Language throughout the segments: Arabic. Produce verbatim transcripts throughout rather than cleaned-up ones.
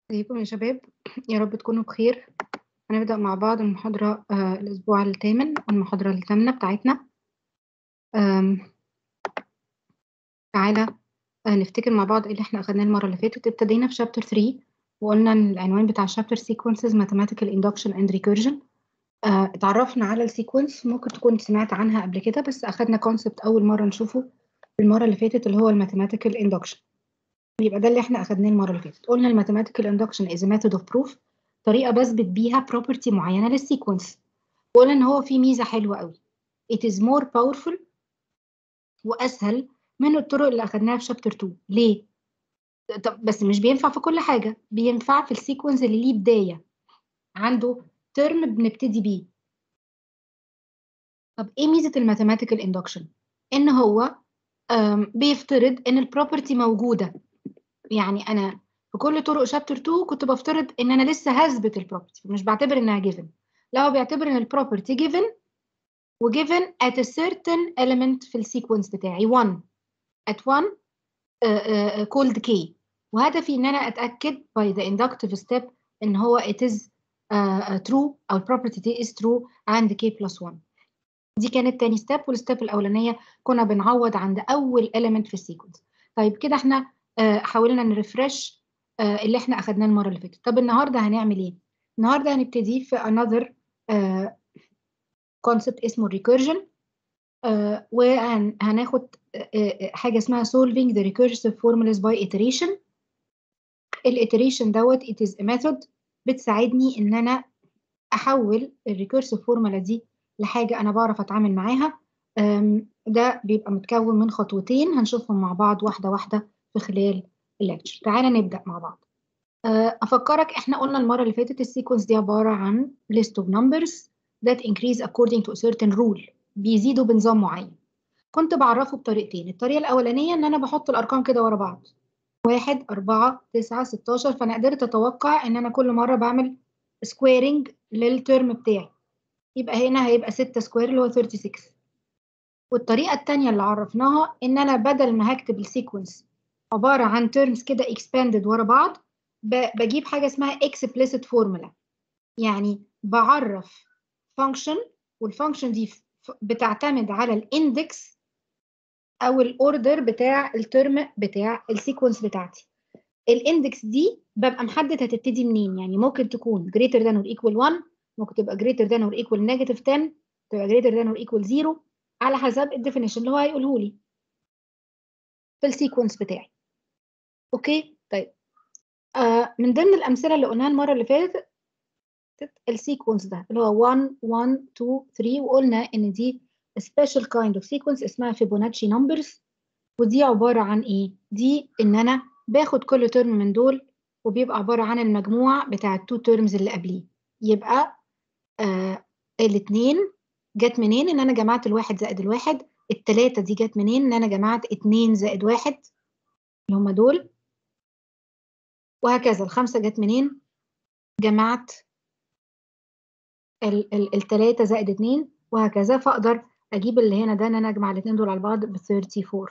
ازيكم يا شباب. يا رب تكونوا بخير. هنبدأ مع بعض المحاضرة آه الأسبوع الثامن والمحاضرة الثامنة بتاعتنا. آم، تعالى آه نفتكر مع بعض ايه اللي احنا أخدناه المرة اللي فاتت. ابتدينا في شابتر ثلاثة وقلنا ان العنوان بتاع الشابتر sequences mathematical induction and recursion. آه اتعرفنا على السيكونس، ممكن تكون سمعت عنها قبل كده، بس أخدنا كونسبت أول مرة نشوفه المرة اللي فاتت اللي هو الماثيماتيكال induction. يبقى ده اللي احنا أخدناه المرة اللي فاتت. قلنا الماثيماتيكال induction is a method of proof، طريقة بثبت بيها property معينة للسيكونس. وقلنا ان هو في ميزة حلوة قوي، it is more powerful واسهل من الطرق اللي اخدناها في شابتر اتنين. ليه؟ طب بس مش بينفع في كل حاجة، بينفع في السيكونس اللي ليه بداية، عنده ترم بنبتدي بيه. طب ايه ميزة الماثيماتيكال اندكشن؟ ان هو آم، بيفترض ان البروبرتي موجودة. يعني انا في كل طرق شابتر اتنين كنت بفترض ان انا لسه هثبت البروبرتي، مش بعتبر انها جيفن. لا، هو بيعتبر ان البروبرتي جيفن وجيفن at a certain element في السيكونس بتاعي واحد at one uh, uh, called k. وهدفي ان انا اتاكد by the inductive step ان هو it is uh, uh, true او property is true عند k plus one. دي كانت تاني ستيب، والستيب الاولانيه كنا بنعوض عند اول element في السيكونس. طيب كده احنا uh, حاولنا نرفرش uh, اللي احنا اخدناه المره اللي فاتت. طب النهارده هنعمل ايه؟ النهارده هنبتدي في another uh, concept اسمه recursion. uh, وهناخد uh, uh, حاجه اسمها solving the recursive formulas by iteration. الiteration دوت it is a method بتساعدني ان انا احول الريكيرسيف فورمولا دي لحاجه انا بعرف اتعامل معاها. أم، ده بيبقى متكون من خطوتين هنشوفهم مع بعض واحده واحده في خلال الليكتشر. تعالى نبدا مع بعض. أه، افكرك احنا قلنا المره اللي فاتت السيكونس دي عباره عن list of numbers that increase according to a certain rule، بيزيدوا بنظام معين. كنت بعرفه بطريقتين. الطريقه الاولانيه ان انا بحط الارقام كده ورا بعض، واحد أربعة تسعة ستاشر، فأنا قدرت أتوقع إن أنا كل مرة بعمل سكويرنج للترم بتاعي، يبقى هنا هيبقى ستة سكوير اللي هو ستة وثلاثين. والطريقة التانية اللي عرفناها إن أنا بدل ما هكتب السيكونس عبارة عن ترمز كده expanded ورا بعض، بجيب حاجة اسمها explicit formula. يعني بعرف فانكشن، والفانكشن دي بتعتمد على الاندكس أو الأوردر بتاع الترم بتاع السيكونس بتاعتي. الاندكس دي ببقى محدد هتبتدي منين، يعني ممكن تكون greater than or equal one، ممكن تبقى greater than or equal negative ten، تبقى greater than or equal zero، على حسب الديفينيشن اللي هو هيقوله لي في السيكونس بتاعي. اوكي طيب، آه من ضمن الامثله اللي قلناها المره اللي فاتت السيكونس ده اللي هو واحد واحد اتنين تلاتة، وقلنا ان دي special kind of sequence اسمها فيبوناتشي نمبرز. ودي عباره عن ايه؟ دي ان انا باخد كل ترم من دول وبيبقى عبارة عن المجموع بتاع التو تيرمز اللي قبليه. يبقى آه الاثنين جت منين؟ ان انا جمعت الواحد زائد الواحد. التلاتة دي جت منين؟ ان انا جمعت اتنين زائد واحد اللي هم دول. وهكذا الخمسة جت منين؟ جمعت ال ال التلاتة زائد اتنين، وهكذا. فاقدر اجيب اللي هنا ده ان انا اجمع الاثنين دول على بعض ب اربعة وثلاثين.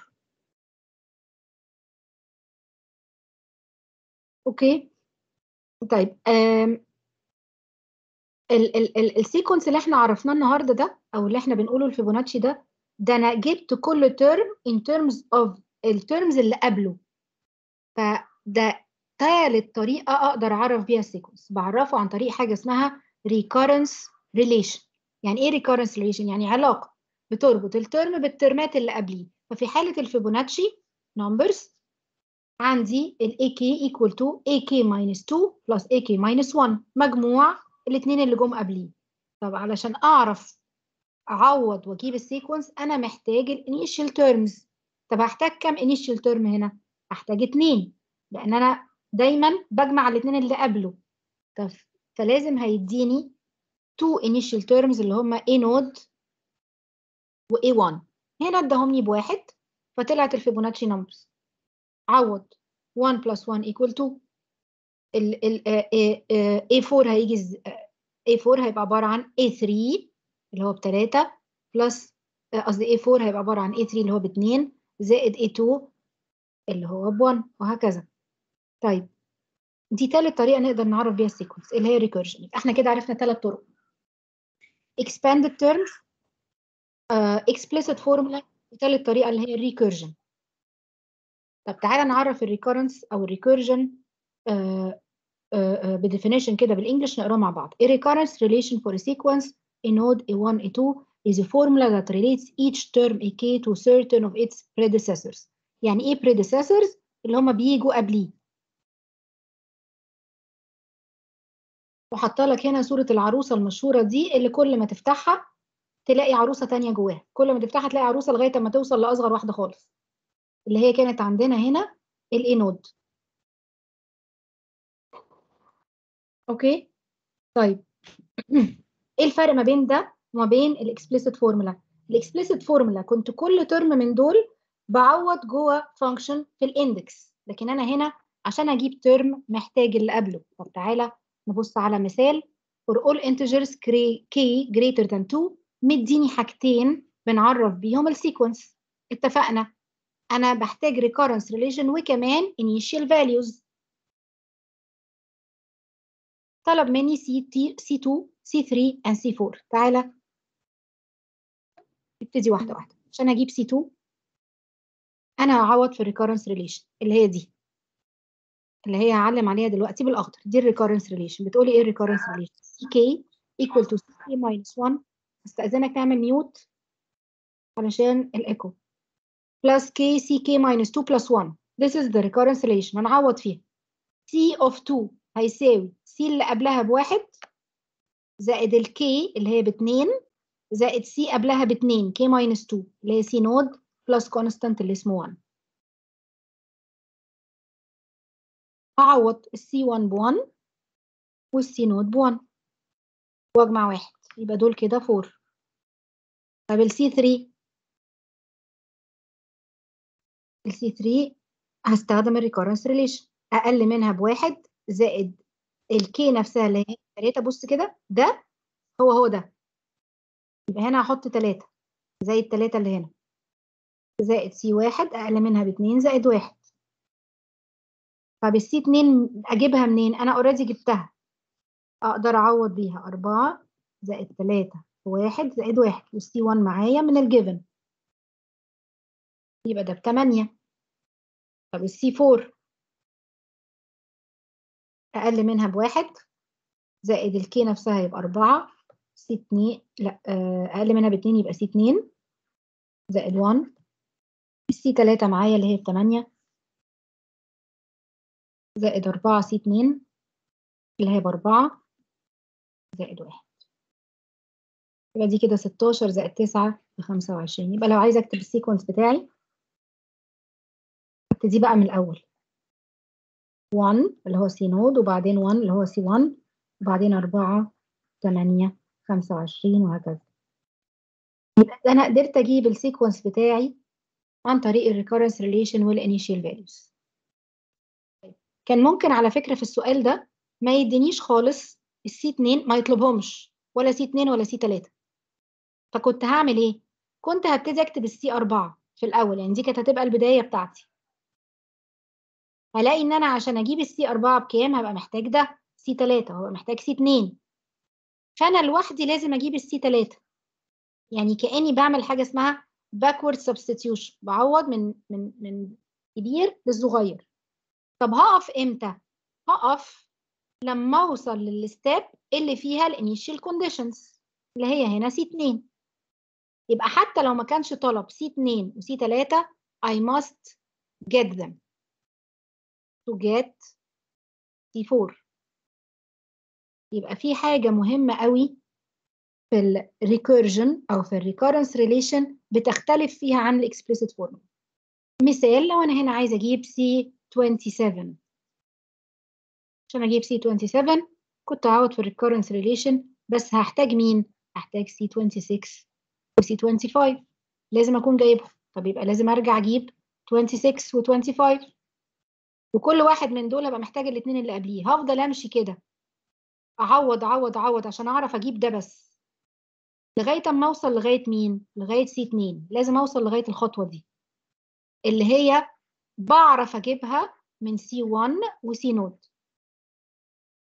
اوكي طيب، آم ال ال ال السيكونس اللي احنا عرفناه النهارده ده او اللي احنا بنقوله الفيبوناتشي ده، ده انا جبت كل ترم in terms of الترمز اللي قبله. فده ثالث طريقه اقدر اعرف بيها السيكونس، بعرفه عن طريق حاجه اسمها recurrence relation. يعني ايه recurrence relation؟ يعني علاقه بتربط الترم بالترمات اللي قبليه. ففي حاله الفيبوناتشي numbers عندي ال A K equal to A K minus two plus A K minus one، مجموع الاثنين اللي جم قبليه. طب علشان اعرف اعوض واجيب السيكونس انا محتاج الانيشال تيرمز. طب هحتاج كام انيشال تيرم هنا؟ هحتاج اتنين، لان انا دايما بجمع الاثنين اللي قبله. طب فلازم هيديني two initial terms اللي هم A نود و A one. هنا اداهم لي بواحد فطلعت الفيبوناتشي نمبرز. عوض one plus one equal two. ال ال A four هيجي A four هيبقى عبارة عن A three اللي هو بتلاتة بلس، قصدي A four هيبقى عبارة عن A three اللي هو باتنين زائد A two اللي هو بone، وهكذا. طيب دي تالت طريقه نقدر نعرف بيها السيكونس اللي هي ريكيرجن. احنا كده عرفنا ثلاث طرق: expanded terms، uh, explicit formula، وثالث طريقه اللي هي الريكيرجن. طب تعالى نعرف الريكورنس او الريكيرجن بديفينيشن كده بالانجلش نقراه مع بعض. A recurrence relation for a sequence a node A one A two is a formula that relates each term A K to certain of its predecessors. يعني ايه predecessors؟ اللي هم بيجوا قبليه. وحاطه لك هنا صورة العروسة المشهورة دي اللي كل ما تفتحها تلاقي عروسة تانية جواها، كل ما تفتحها تلاقي عروسة لغاية ما توصل لأصغر واحدة خالص اللي هي كانت عندنا هنا الاي نود. اوكي طيب ايه الفرق ما بين ده وما بين الاكسبليسيت فورمولا؟ الاكسبليسيت فورمولا كنت كل ترم من دول بعوض جوه فانكشن في الاندكس، لكن انا هنا عشان اجيب ترم محتاج اللي قبله. طب تعالى نبص على مثال. for all integers k greater than two مديني حاجتين بنعرف بيهم السيكونس. اتفقنا انا بحتاج recurrence relation وكمان initial values. طلب مني سي تو سي ثري and سي فور. تعالى نبتدي واحده واحده. عشان اجيب سي تو انا هعوض في الريكورنس ريليشن اللي هي دي اللي هي هعلم عليها دلوقتي بالاخضر. دي الريكورنس ريليشن. بتقولي ايه الريكورنس ريليشن؟ سي كي equal to سي كي minus واحد. استاذنك تعمل ميوت علشان الايكو. plus k سي كي minus two plus one. this is the recurrence relation. هنعوض فيها c of two هيساوي c اللي قبلها بواحد زائد ال k اللي هي باتنين زائد c قبلها باتنين k minus two اللي هي c نود plus constant اللي اسمه واحد. هعوض السي واحد ب واحد والسي نود ب واحد واجمع واحد يبقى دول كده أربعة. طب السي ثري، السي ثري هستخدم الريكورنس ريليشن اقل منها بواحد زائد الكي نفسها اللي هي تلاتة. بص كده ده هو هو ده، يبقى هنا هحط تلاتة زي التلاتة اللي هنا زائد سي واحد اقل منها باتنين زائد واحد. طب السي اتنين اجيبها منين؟ انا اوريدي جبتها، اقدر اعوض بيها أربعة زائد تلاتة واحد زائد واحد والسي واحد معايا من الجيفن يبقى ده بتمانية. طب السي فور اقل منها بواحد زائد الكي نفسها يبقى أربعة سي اتنين لا اقل منها باتنين يبقى سي اتنين زائد واحد. السي تلاتة معايا اللي هي بتمانية زائد أربعة سي اتنين اللي هي بأربعة زائد واحد. يبقى دي كده ستاشر زائد تسعة بخمسة وعشرين. يبقى لو عايزة اكتب السيكونس بتاعي ابتدي بقى من الأول. واحد اللي هو سي نود وبعدين واحد اللي هو سي واحد وبعدين أربعة تمانية خمسة وعشرين وهكذا. يبقى أنا قدرت أجيب السيكونس بتاعي عن طريق الريكورنس ريليشن والانيشال فاليوز. كان ممكن على فكرة في السؤال ده ما يدينيش خالص السي اتنين، ما يطلبهمش ولا سي اتنين ولا سي تلاتة. فكنت هعمل ايه؟ كنت هبتدي اكتب السي أربعة في الأول، يعني دي كانت هتبقى البداية بتاعتي. هلاقي ان انا عشان اجيب السي أربعة بكام هبقى محتاج ده سي تلاتة وهبقى محتاج سي اتنين. فانا لوحدي لازم اجيب السي تلاتة، يعني كأني بعمل حاجة اسمها backward substitution، بعوض من من من كبير للصغير. طب هقف امتى؟ هقف لما اوصل للستيب اللي فيها الانيشال كونديشنز اللي هي هنا سي اتنين. يبقى حتى لو ما كانش طلب سي اتنين وسي تلاتة I must get them to get سي فور. يبقى في حاجة مهمة قوي في الريكيرجن او في الريكورنس ريليشن بتختلف فيها عن الاكسبليسيت فورمولا. مثال لو انا هنا عايزه اجيب سي سبعة وعشرين، عشان اجيب سي سبعة وعشرين كنت هعوض في الريكورنس ريليشن بس هحتاج مين؟ هحتاج سي ستة وعشرين وسي خمسة وعشرين لازم اكون جايبهم. طب يبقى لازم ارجع اجيب ستة وعشرين و25 وكل واحد من دول ابقى محتاج الاثنين اللي قبليه. هفضل امشي كده اعوض اعوض اعوض عشان اعرف اجيب ده بس لغايه اما اوصل لغايه مين؟ لغايه سي اتنين. لازم اوصل لغايه الخطوه دي اللي هي بعرف اجيبها من سي واحد وسي نود.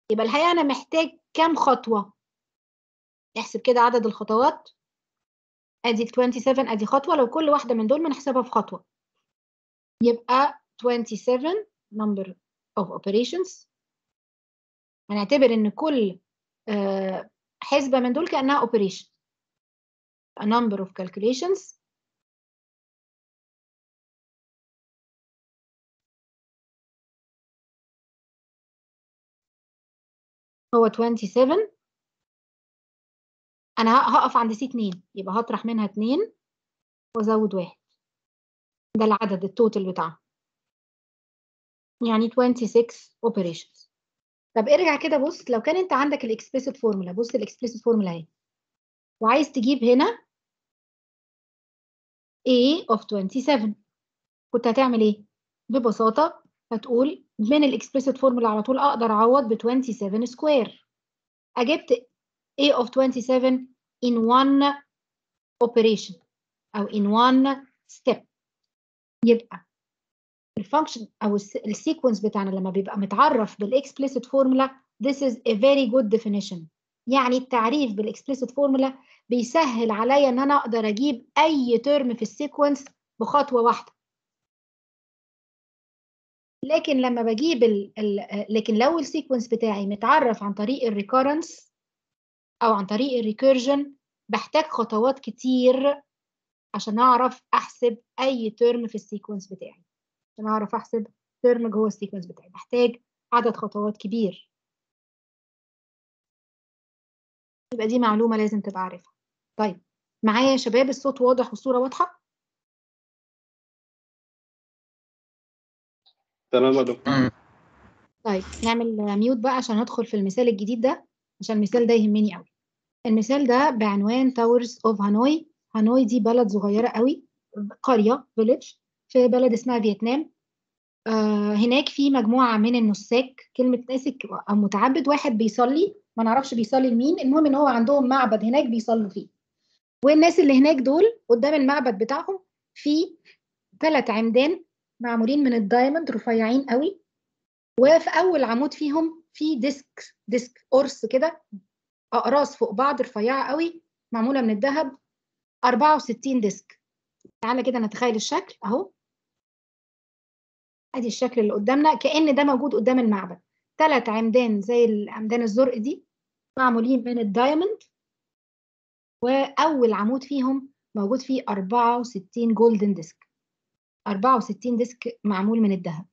يبقى الحقيقة أنا محتاج كام خطوة؟ احسب كده عدد الخطوات. أدي ال سبعة وعشرين أدي خطوة، لو كل واحدة من دول بنحسبها في خطوة يبقى سبعة وعشرين number of operations. هنعتبر إن كل آه حسبة من دول كأنها operation. a number of calculations هو سبعة وعشرين. أنا هقف عند سي اتنين، يبقى هطرح منها اتنين وأزود واحد، ده العدد التوتال بتاعها، يعني ستة وعشرين operations. طب ارجع كده بص، لو كان انت عندك الاكسبليسيت فورمولا، بص الاكسبليسيت فورمولا اهي، وعايز تجيب هنا A of سبعة وعشرين، كنت هتعمل ايه؟ ببساطة هتقول من الاكسبليسيت فورمولا على طول اقدر اعوض ب سبعة وعشرين سكوير. اجبت A of سبعة وعشرين in one operation او in one step. يبقى الفانكشن او السيكونس بتاعنا لما بيبقى متعرف بالاكسبليسيت فورمولا this is a very good definition. يعني التعريف بالاكسبليسيت فورمولا بيسهل عليا ان انا اقدر اجيب اي ترم في السيكونس بخطوه واحده. لكن لما بجيب ال ال لكن لو السيكونس بتاعي متعرف عن طريق الريكورنس او عن طريق الريكيرجن بحتاج خطوات كتير عشان اعرف احسب اي ترم في السيكونس بتاعي. عشان اعرف احسب ترم جوه السيكونس بتاعي بحتاج عدد خطوات كبير. يبقى دي معلومه لازم تبقى عارفها. طيب معايا يا شباب الصوت واضح والصوره واضحه؟ تمام يا دكتور. طيب نعمل ميوت بقى عشان ندخل في المثال الجديد ده، عشان المثال ده يهمني قوي. المثال ده بعنوان تاورز اوف هانوي. هانوي دي بلد صغيره قوي، قريه فيليج في بلد اسمها فيتنام. آه هناك في مجموعه من النساك، كلمه ناسك او متعبد، واحد بيصلي ما نعرفش بيصلي لمين، المهم ان هو عندهم معبد هناك بيصلوا فيه. والناس اللي هناك دول قدام المعبد بتاعهم في ثلاث عمدان معمولين من الدايموند رفيعين قوي، وفي اول عمود فيهم في ديسك ديسك قرص كده، اقراص فوق بعض رفيعه قوي معموله من الذهب، أربعة وستين ديسك. تعالى كده نتخيل الشكل اهو، ادي الشكل اللي قدامنا كأن ده موجود قدام المعبد. ثلاث عمدان زي العمدان الزرق دي معمولين من الدايموند، واول عمود فيهم موجود فيه أربعة وستين جولدن ديسك، أربعة وستين ديسك معمول من الذهب.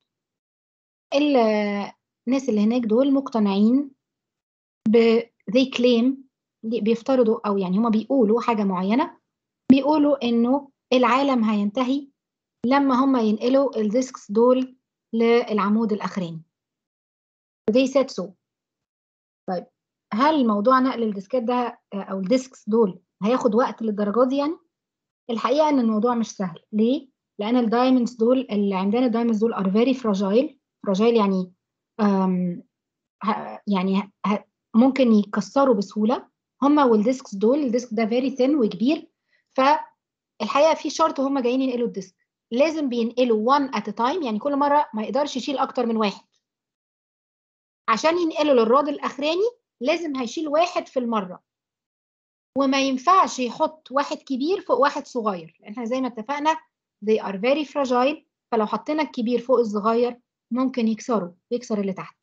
الناس اللي هناك دول مقتنعين ب they claim، بيفترضوا او يعني هما بيقولوا حاجه معينه، بيقولوا انه العالم هينتهي لما هما ينقلوا الديسكس دول للعمود الاخراني. they said so. طيب هل موضوع نقل الديسكات ده او الديسكس دول هياخد وقت للدرجه دي؟ يعني الحقيقه ان الموضوع مش سهل. ليه؟ لان الدايموندز دول، العمدان الدايموندز دول are very fragile. fragile يعني أم يعني ممكن يتكسروا بسهوله. هما والديسكس دول، الديسك ده فيري ثين وكبير، فالحقيقه في شرط هما جايين ينقلوا الديسك لازم بينقلوا one at a time، يعني كل مره ما يقدرش يشيل اكتر من واحد. عشان ينقلوا للراد الاخراني لازم هيشيل واحد في المره، وما ينفعش يحط واحد كبير فوق واحد صغير، لان احنا زي ما اتفقنا they are very fragile، فلو حطينا الكبير فوق الصغير ممكن يكسروا يكسر اللي تحت.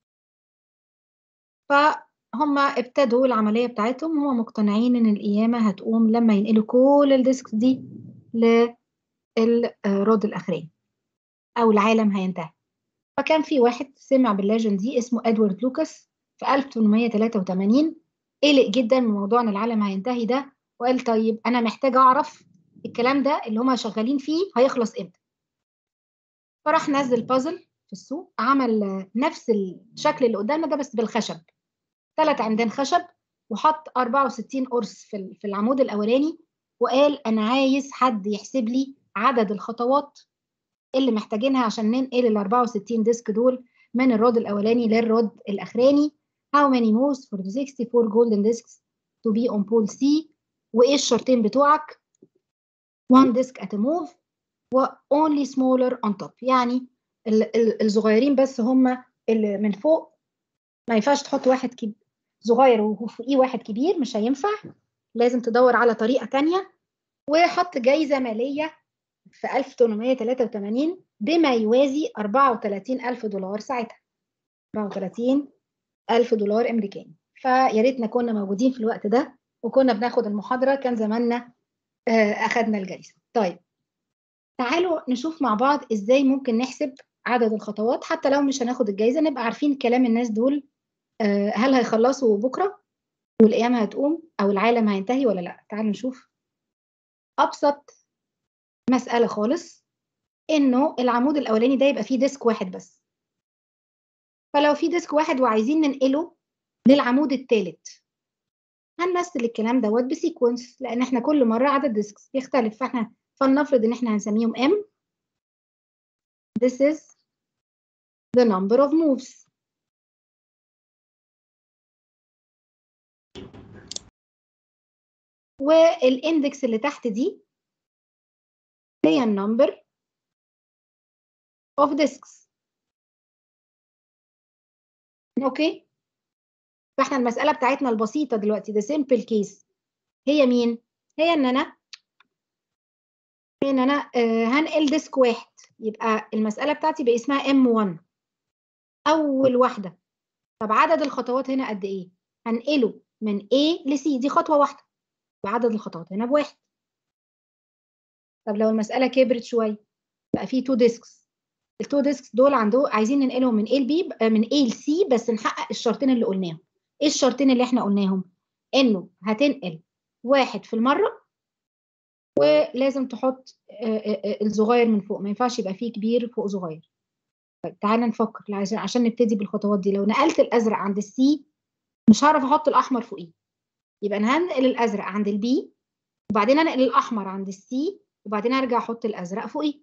فهم ابتدوا العملية بتاعتهم، هم مقتنعين ان القيامة هتقوم لما ينقلوا كل الديسكس دي للرود الاخراني او العالم هينتهي. فكان في واحد سمع بالليجند دي اسمه ادوارد لوكاس في ألف وثمانمائة وثلاثة وثمانين، قلق جدا من موضوع ان العالم هينتهي ده، وقال طيب انا محتاج اعرف الكلام ده اللي هم شغالين فيه هيخلص امتى. فراح نزل بازل في السوق، عمل نفس الشكل اللي قدامنا ده بس بالخشب، ثلاث عمدان خشب، وحط أربعة وستين قرص في في العمود الاولاني، وقال انا عايز حد يحسب لي عدد الخطوات اللي محتاجينها عشان ننقل ال أربعة وستين ديسك دول من الرود الاولاني للرود الاخراني. how many moves for the sixty-four golden discs to be on pole C، وايه الشرطين بتوعك؟ one disk at a move و only smaller on top، يعني ال ال الصغيرين بس هم اللي من فوق ما ينفعش تحط واحد كب... صغير وفوقيه واحد كبير، مش هينفع، لازم تدور على طريقة تانية. وحط جايزة مالية في ألف وثمانمائة وثلاثة وثمانين بما يوازي أربعة وثلاثين ألف دولار ساعتها، أربعة وثلاثين ألف دولار أمريكاني. فيا ريتنا كنا موجودين في الوقت ده وكنا بناخد المحاضرة، كان زماننا آه أخدنا الجايزة. طيب تعالوا نشوف مع بعض إزاي ممكن نحسب عدد الخطوات، حتى لو مش هناخد الجايزة نبقى عارفين كلام الناس دول. آه هل هيخلصوا بكرة والقيامة هتقوم أو العالم هينتهي ولا لأ؟ تعالوا نشوف. أبسط مسألة خالص إنه العمود الأولاني ده يبقى فيه ديسك واحد بس. فلو في ديسك واحد وعايزين ننقله للعمود الثالث، هنمثل الكلام دوت بسيكونس، لان احنا كل مره عدد ديسكس يختلف. فاحنا فلنفرض ان احنا هنسميهم M. This is the number of moves. والاندكس اللي تحت دي هي النمبر of disks. اوكي، فاحنا المساله بتاعتنا البسيطه دلوقتي the simple case هي مين؟ هي ان انا ان انا آه هنقل ديسك واحد، يبقى المساله بتاعتي بقى اسمها إم واحد اول واحده. طب عدد الخطوات هنا قد ايه؟ هنقله من A ل C، دي خطوه واحده، وعدد الخطوات هنا بواحد. طب لو المساله كبرت شويه بقى في تو ديسكس، التو ديسكس دول عنده عايزين ننقلهم من A ل B، من A ل C، بس نحقق الشرطين اللي قلناهم. ايه الشرطين اللي احنا قلناهم؟ انه هتنقل واحد في المره، ولازم تحط الصغير من فوق، ما ينفعش يبقى فيه كبير فوق صغير. طيب تعالى نفكر عشان عشان نبتدي بالخطوات دي. لو نقلت الازرق عند السي مش هعرف احط الاحمر فوقيه، يبقى انا هنقل الازرق عند البي، وبعدين انقل الاحمر عند السي، وبعدين ارجع احط الازرق فوقيه.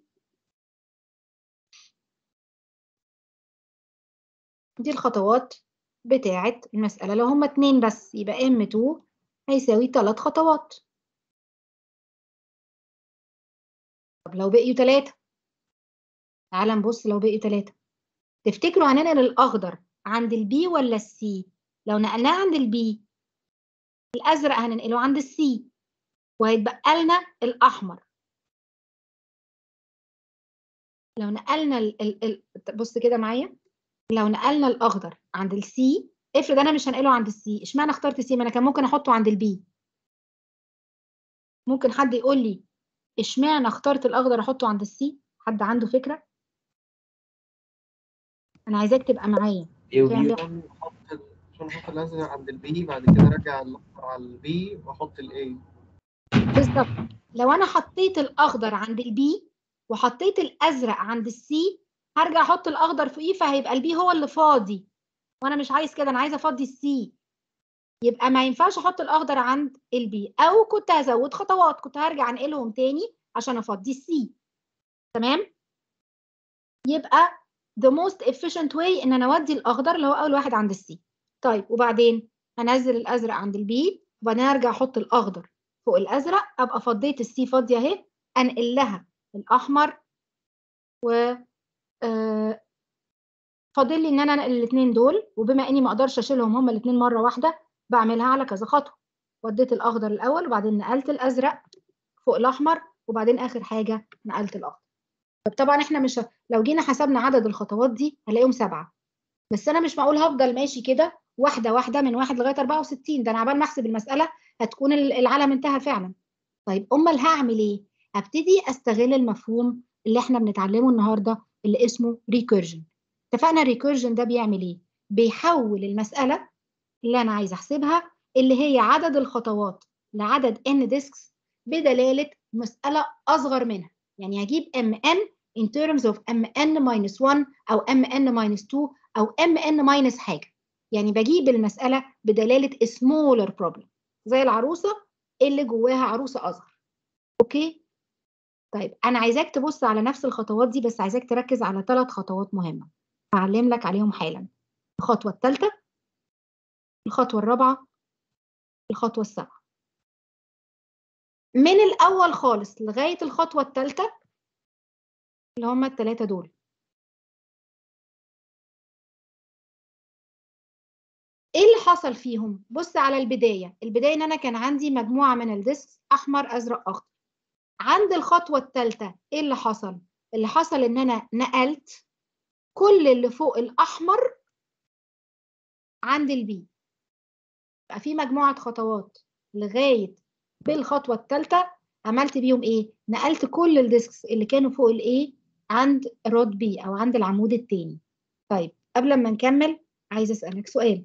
دي الخطوات بتاعه المساله. لو هما اتنين بس يبقى ام اتنين هيساوي تلات خطوات. طب لو بقيوا تلاتة، تعالى نبص. لو بقيوا تلاتة تفتكروا هننقل الاخضر عند البي ولا السي؟ لو نقلناه عند البي الازرق هننقله عند السي، وهيتبقى لنا الاحمر. لو نقلنا ال ال ال بص كده معايا، لو نقلنا الاخضر عند السي، افرض انا مش هنقله عند السي، اشمعنى اخترت سي؟ ما انا كان ممكن احطه عند البي. ممكن حد يقول لي اشمعنى اخترت الاخضر احطه عند السي؟ حد عنده فكره؟ انا عايزاك تبقى معايا. عشان احط عشان احط الازرق عند البي، بعد كده ارجع الاخضر على البي واحط الاي. بالظبط. لو انا حطيت الاخضر عند البي وحطيت الازرق عند السي، هرجع احط الاخضر فوقيه، فهيبقى البي هو اللي فاضي، وانا مش عايز كده، انا عايزه افضي السي. يبقى ما ينفعش احط الاخضر عند البي، او كنت هزود خطوات، كنت هرجع انقلهم تاني عشان افضي السي. تمام؟ يبقى the most efficient way ان انا اودي الاخضر اللي هو اول واحد عند السي. طيب وبعدين هنزل الازرق عند البي، وبعدين ارجع احط الاخضر فوق الازرق، ابقى فضيت السي فاضيه اهي، انقل لها الاحمر، و آه فاضل لي ان انا انقل الاثنين دول. وبما اني ما اقدرش اشيلهم هما الاثنين مره واحده، بعملها على كذا خطوه. وديت الاخضر الاول، وبعدين نقلت الازرق فوق الاحمر، وبعدين اخر حاجه نقلت الاخضر. طب طبعا احنا مش ه... لو جينا حسبنا عدد الخطوات دي هنلاقيهم سبعه، بس انا مش معقول هفضل ماشي كده واحده واحده من واحد لغايه أربعة وستين، ده انا عبال ما احسب المساله هتكون العالم انتهى فعلا. طيب امال هعمل ايه؟ هبتدي استغل المفهوم اللي احنا بنتعلمه النهارده اللي اسمه ريكيرجن. اتفقنا ريكيرجن ده بيعمل ايه؟ بيحول المساله اللي انا عايزه احسبها اللي هي عدد الخطوات لعدد n disks بدلاله مساله اصغر منها. يعني هجيب mn in terms of mn minus one او mn minus two او mn minus حاجه. يعني بجيب المساله بدلاله smaller problem، زي العروسه اللي جواها عروسه اصغر. اوكي؟ طيب انا عايزاك تبص على نفس الخطوات دي، بس عايزاك تركز على ثلاث خطوات مهمه هعلم لك عليهم حالا. الخطوه الثالثه، الخطوه الرابعه، الخطوه السابعه. من الاول خالص لغايه الخطوه الثالثه اللي هم الثلاثه دول. ايه اللي حصل فيهم؟ بص على البدايه، البدايه ان انا كان عندي مجموعه من الديسكس احمر ازرق اخضر. عند الخطوه الثالثه ايه اللي حصل؟ اللي حصل ان انا نقلت كل اللي فوق الاحمر عند البي. بقى في مجموعه خطوات لغايه بالخطوه الثالثه عملت بيهم ايه؟ نقلت كل الديسكس اللي كانوا فوق الايه عند رود بي او عند العمود الثاني. طيب قبل ما نكمل عايزه اسالك سؤال.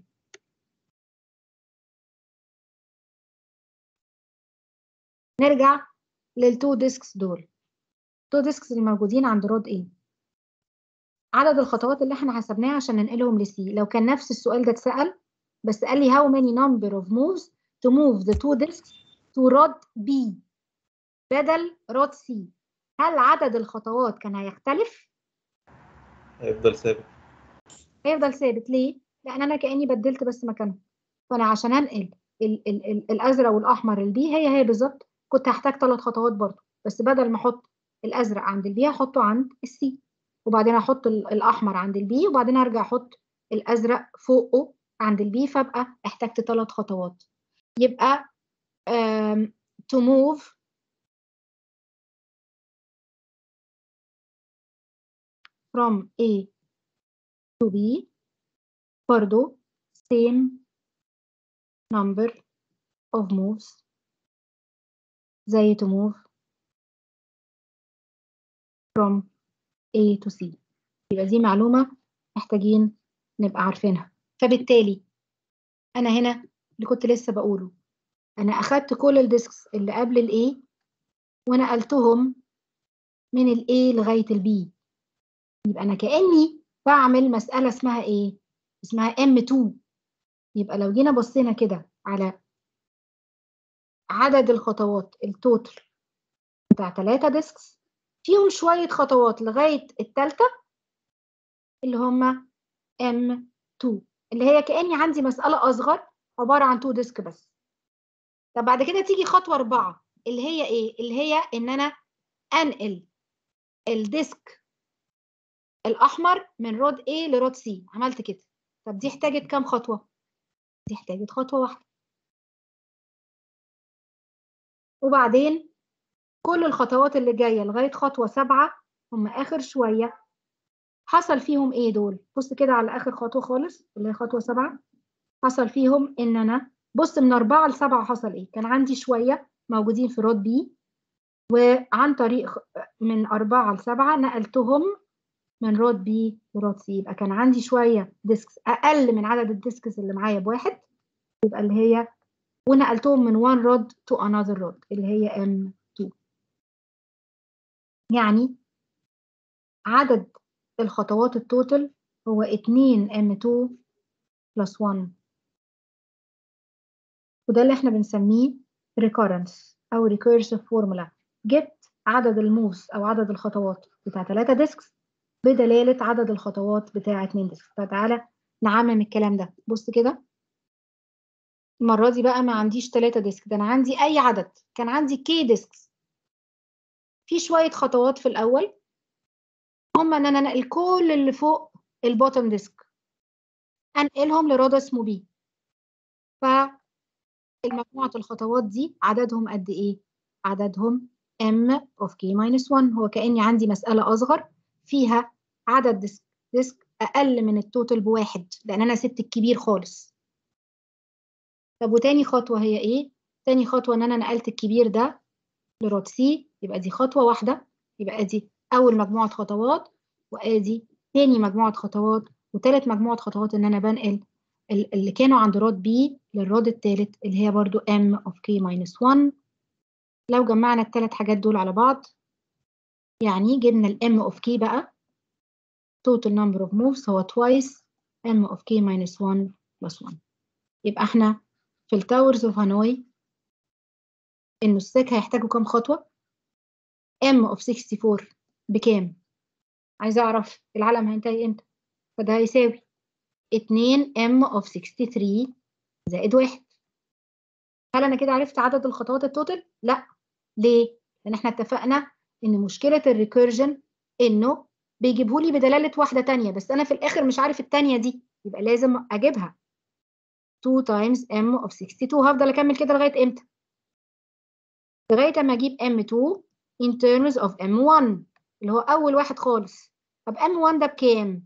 نرجع للتو ديسكس دول. التو ديسكس اللي موجودين عند رود ايه؟ عدد الخطوات اللي احنا حسبناها عشان ننقلهم لسي، لو كان نفس السؤال ده اتسأل بس قال لي how many number of moves to move the two disks to rod B بدل rod C، هل عدد الخطوات كان هيختلف؟ هيفضل ثابت. هيفضل ثابت. ليه؟ لأن أنا كأني بدلت بس مكانهم. فأنا عشان أنقل ال ال ال الأزرق والأحمر البي هي هي بالظبط، كنت هحتاج ثلاث خطوات برضه، بس بدل ما أحط الأزرق عند البي هحطه عند السي، وبعدين أحط الأحمر عند البي، وبعدين أرجع أحط الأزرق فوقه عند البي، فأبقى احتجت ثلاث خطوات. يبقى um, to move from A to B برضو same number of moves زي to move from A to C. يبقى دي معلومة محتاجين نبقى عارفينها. فبالتالي أنا هنا اللي كنت لسه بقوله، أنا أخدت كل الديسكس اللي قبل ال A ونقلتهم من ال A لغاية ال B. يبقى أنا كأني بعمل مسألة اسمها إيه؟ اسمها إم تو. يبقى لو جينا بصينا كده على عدد الخطوات التوتال بتاع ثلاثة ديسكس، فيهم شوية خطوات لغاية الثالثة اللي هم إم تو، اللي هي كأني عندي مسألة أصغر عبارة عن تو ديسك بس. طب بعد كده تيجي خطوة أربعة اللي هي إيه؟ اللي هي إن أنا أنقل الديسك الأحمر من رود A لرود C. عملت كده. طب دي احتاجت كام خطوة؟ دي احتاجت خطوة واحدة. وبعدين كل الخطوات اللي جاية لغاية خطوة سبعة هم آخر شوية، حصل فيهم إيه دول؟ بص كده على آخر خطوة خالص اللي هي خطوة سبعة، حصل فيهم إن أنا بص من أربعة لسبعة حصل إيه؟ كان عندي شوية موجودين في رود بي، وعن طريق من أربعة لسبعة نقلتهم من رود بي لرود سي. يبقى كان عندي شوية ديسكس أقل من عدد الديسكس اللي معايا بواحد، يبقى اللي هي ونقلتهم من one rod to another rod اللي هي إم تو. يعني عدد الخطوات التوتال هو اتنين إم تو plus واحد، وده اللي احنا بنسميه recurrence أو recursive formula. جبت عدد الموفز أو عدد الخطوات بتاع ثلاثة ديسكس بدلالة عدد الخطوات بتاع اتنين ديسكس. فتعالى نعمم الكلام ده. بص كده، المرة دي بقى ما عنديش ثلاثة ديسك، ده أنا عندي أي عدد. كان عندي كي ديسكس، في شوية خطوات في الأول هم إن أنا أنقل كل اللي فوق البوتوم ديسك أنقلهم لرود اسمه بي. فالمجموعة الخطوات دي عددهم قد إيه؟ عددهم M of K minus واحد. هو كأني عندي مسألة أصغر فيها عدد ديسك, ديسك أقل من التوتال بواحد، لأن أنا سبت الكبير خالص. طب وتاني خطوة هي إيه؟ تاني خطوة إن أنا نقلت الكبير ده لرود سي، يبقى دي خطوة واحدة. يبقى دي أول مجموعة خطوات، وآدي تاني مجموعة خطوات، وتالت مجموعة خطوات إن أنا بنقل اللي كانوا عند رود بي للرود التالت اللي هي برضو M of K minus واحد. لو جمعنا التلات حاجات دول على بعض يعني جبنا ال M of K بقى total number of moves هو twice M of K minus واحد plus واحد. يبقى احنا في التاورز اوف هانوي النساك هيحتاجوا كام خطوة؟ M of ستة وستين بكام؟ عايزة أعرف العلم هينتهي إمتى؟ فده هيساوي اتنين M of ستة وستين زائد واحد. هل أنا كده عرفت عدد الخطوات التوتال؟ لا. ليه؟ لأن احنا اتفقنا إن مشكلة الريكيرجن إنه بيجيبهولي بدلالة واحدة تانية، بس أنا في الآخر مش عارف التانية دي، يبقى لازم أجيبها. two times m of sixty-two. هفضل اكمل كده لغايه امتى؟ لغايه اما اجيب ام اتنين in terms of ام واحد اللي هو اول واحد خالص. طب ام واحد ده بكام؟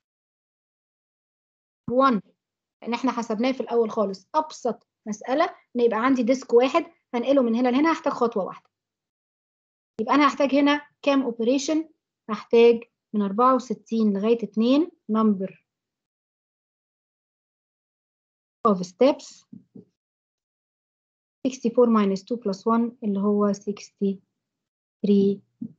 واحد، لان احنا حسبناه في الاول خالص. ابسط مساله ان يبقى عندي ديسك واحد هنقله من هنا لهنا، هحتاج خطوه واحده. يبقى انا هحتاج هنا كام اوبريشن؟ هحتاج من أربعة وستين لغايه اتنين number of steps. sixty-four minus two plus one اللي هو sixty-three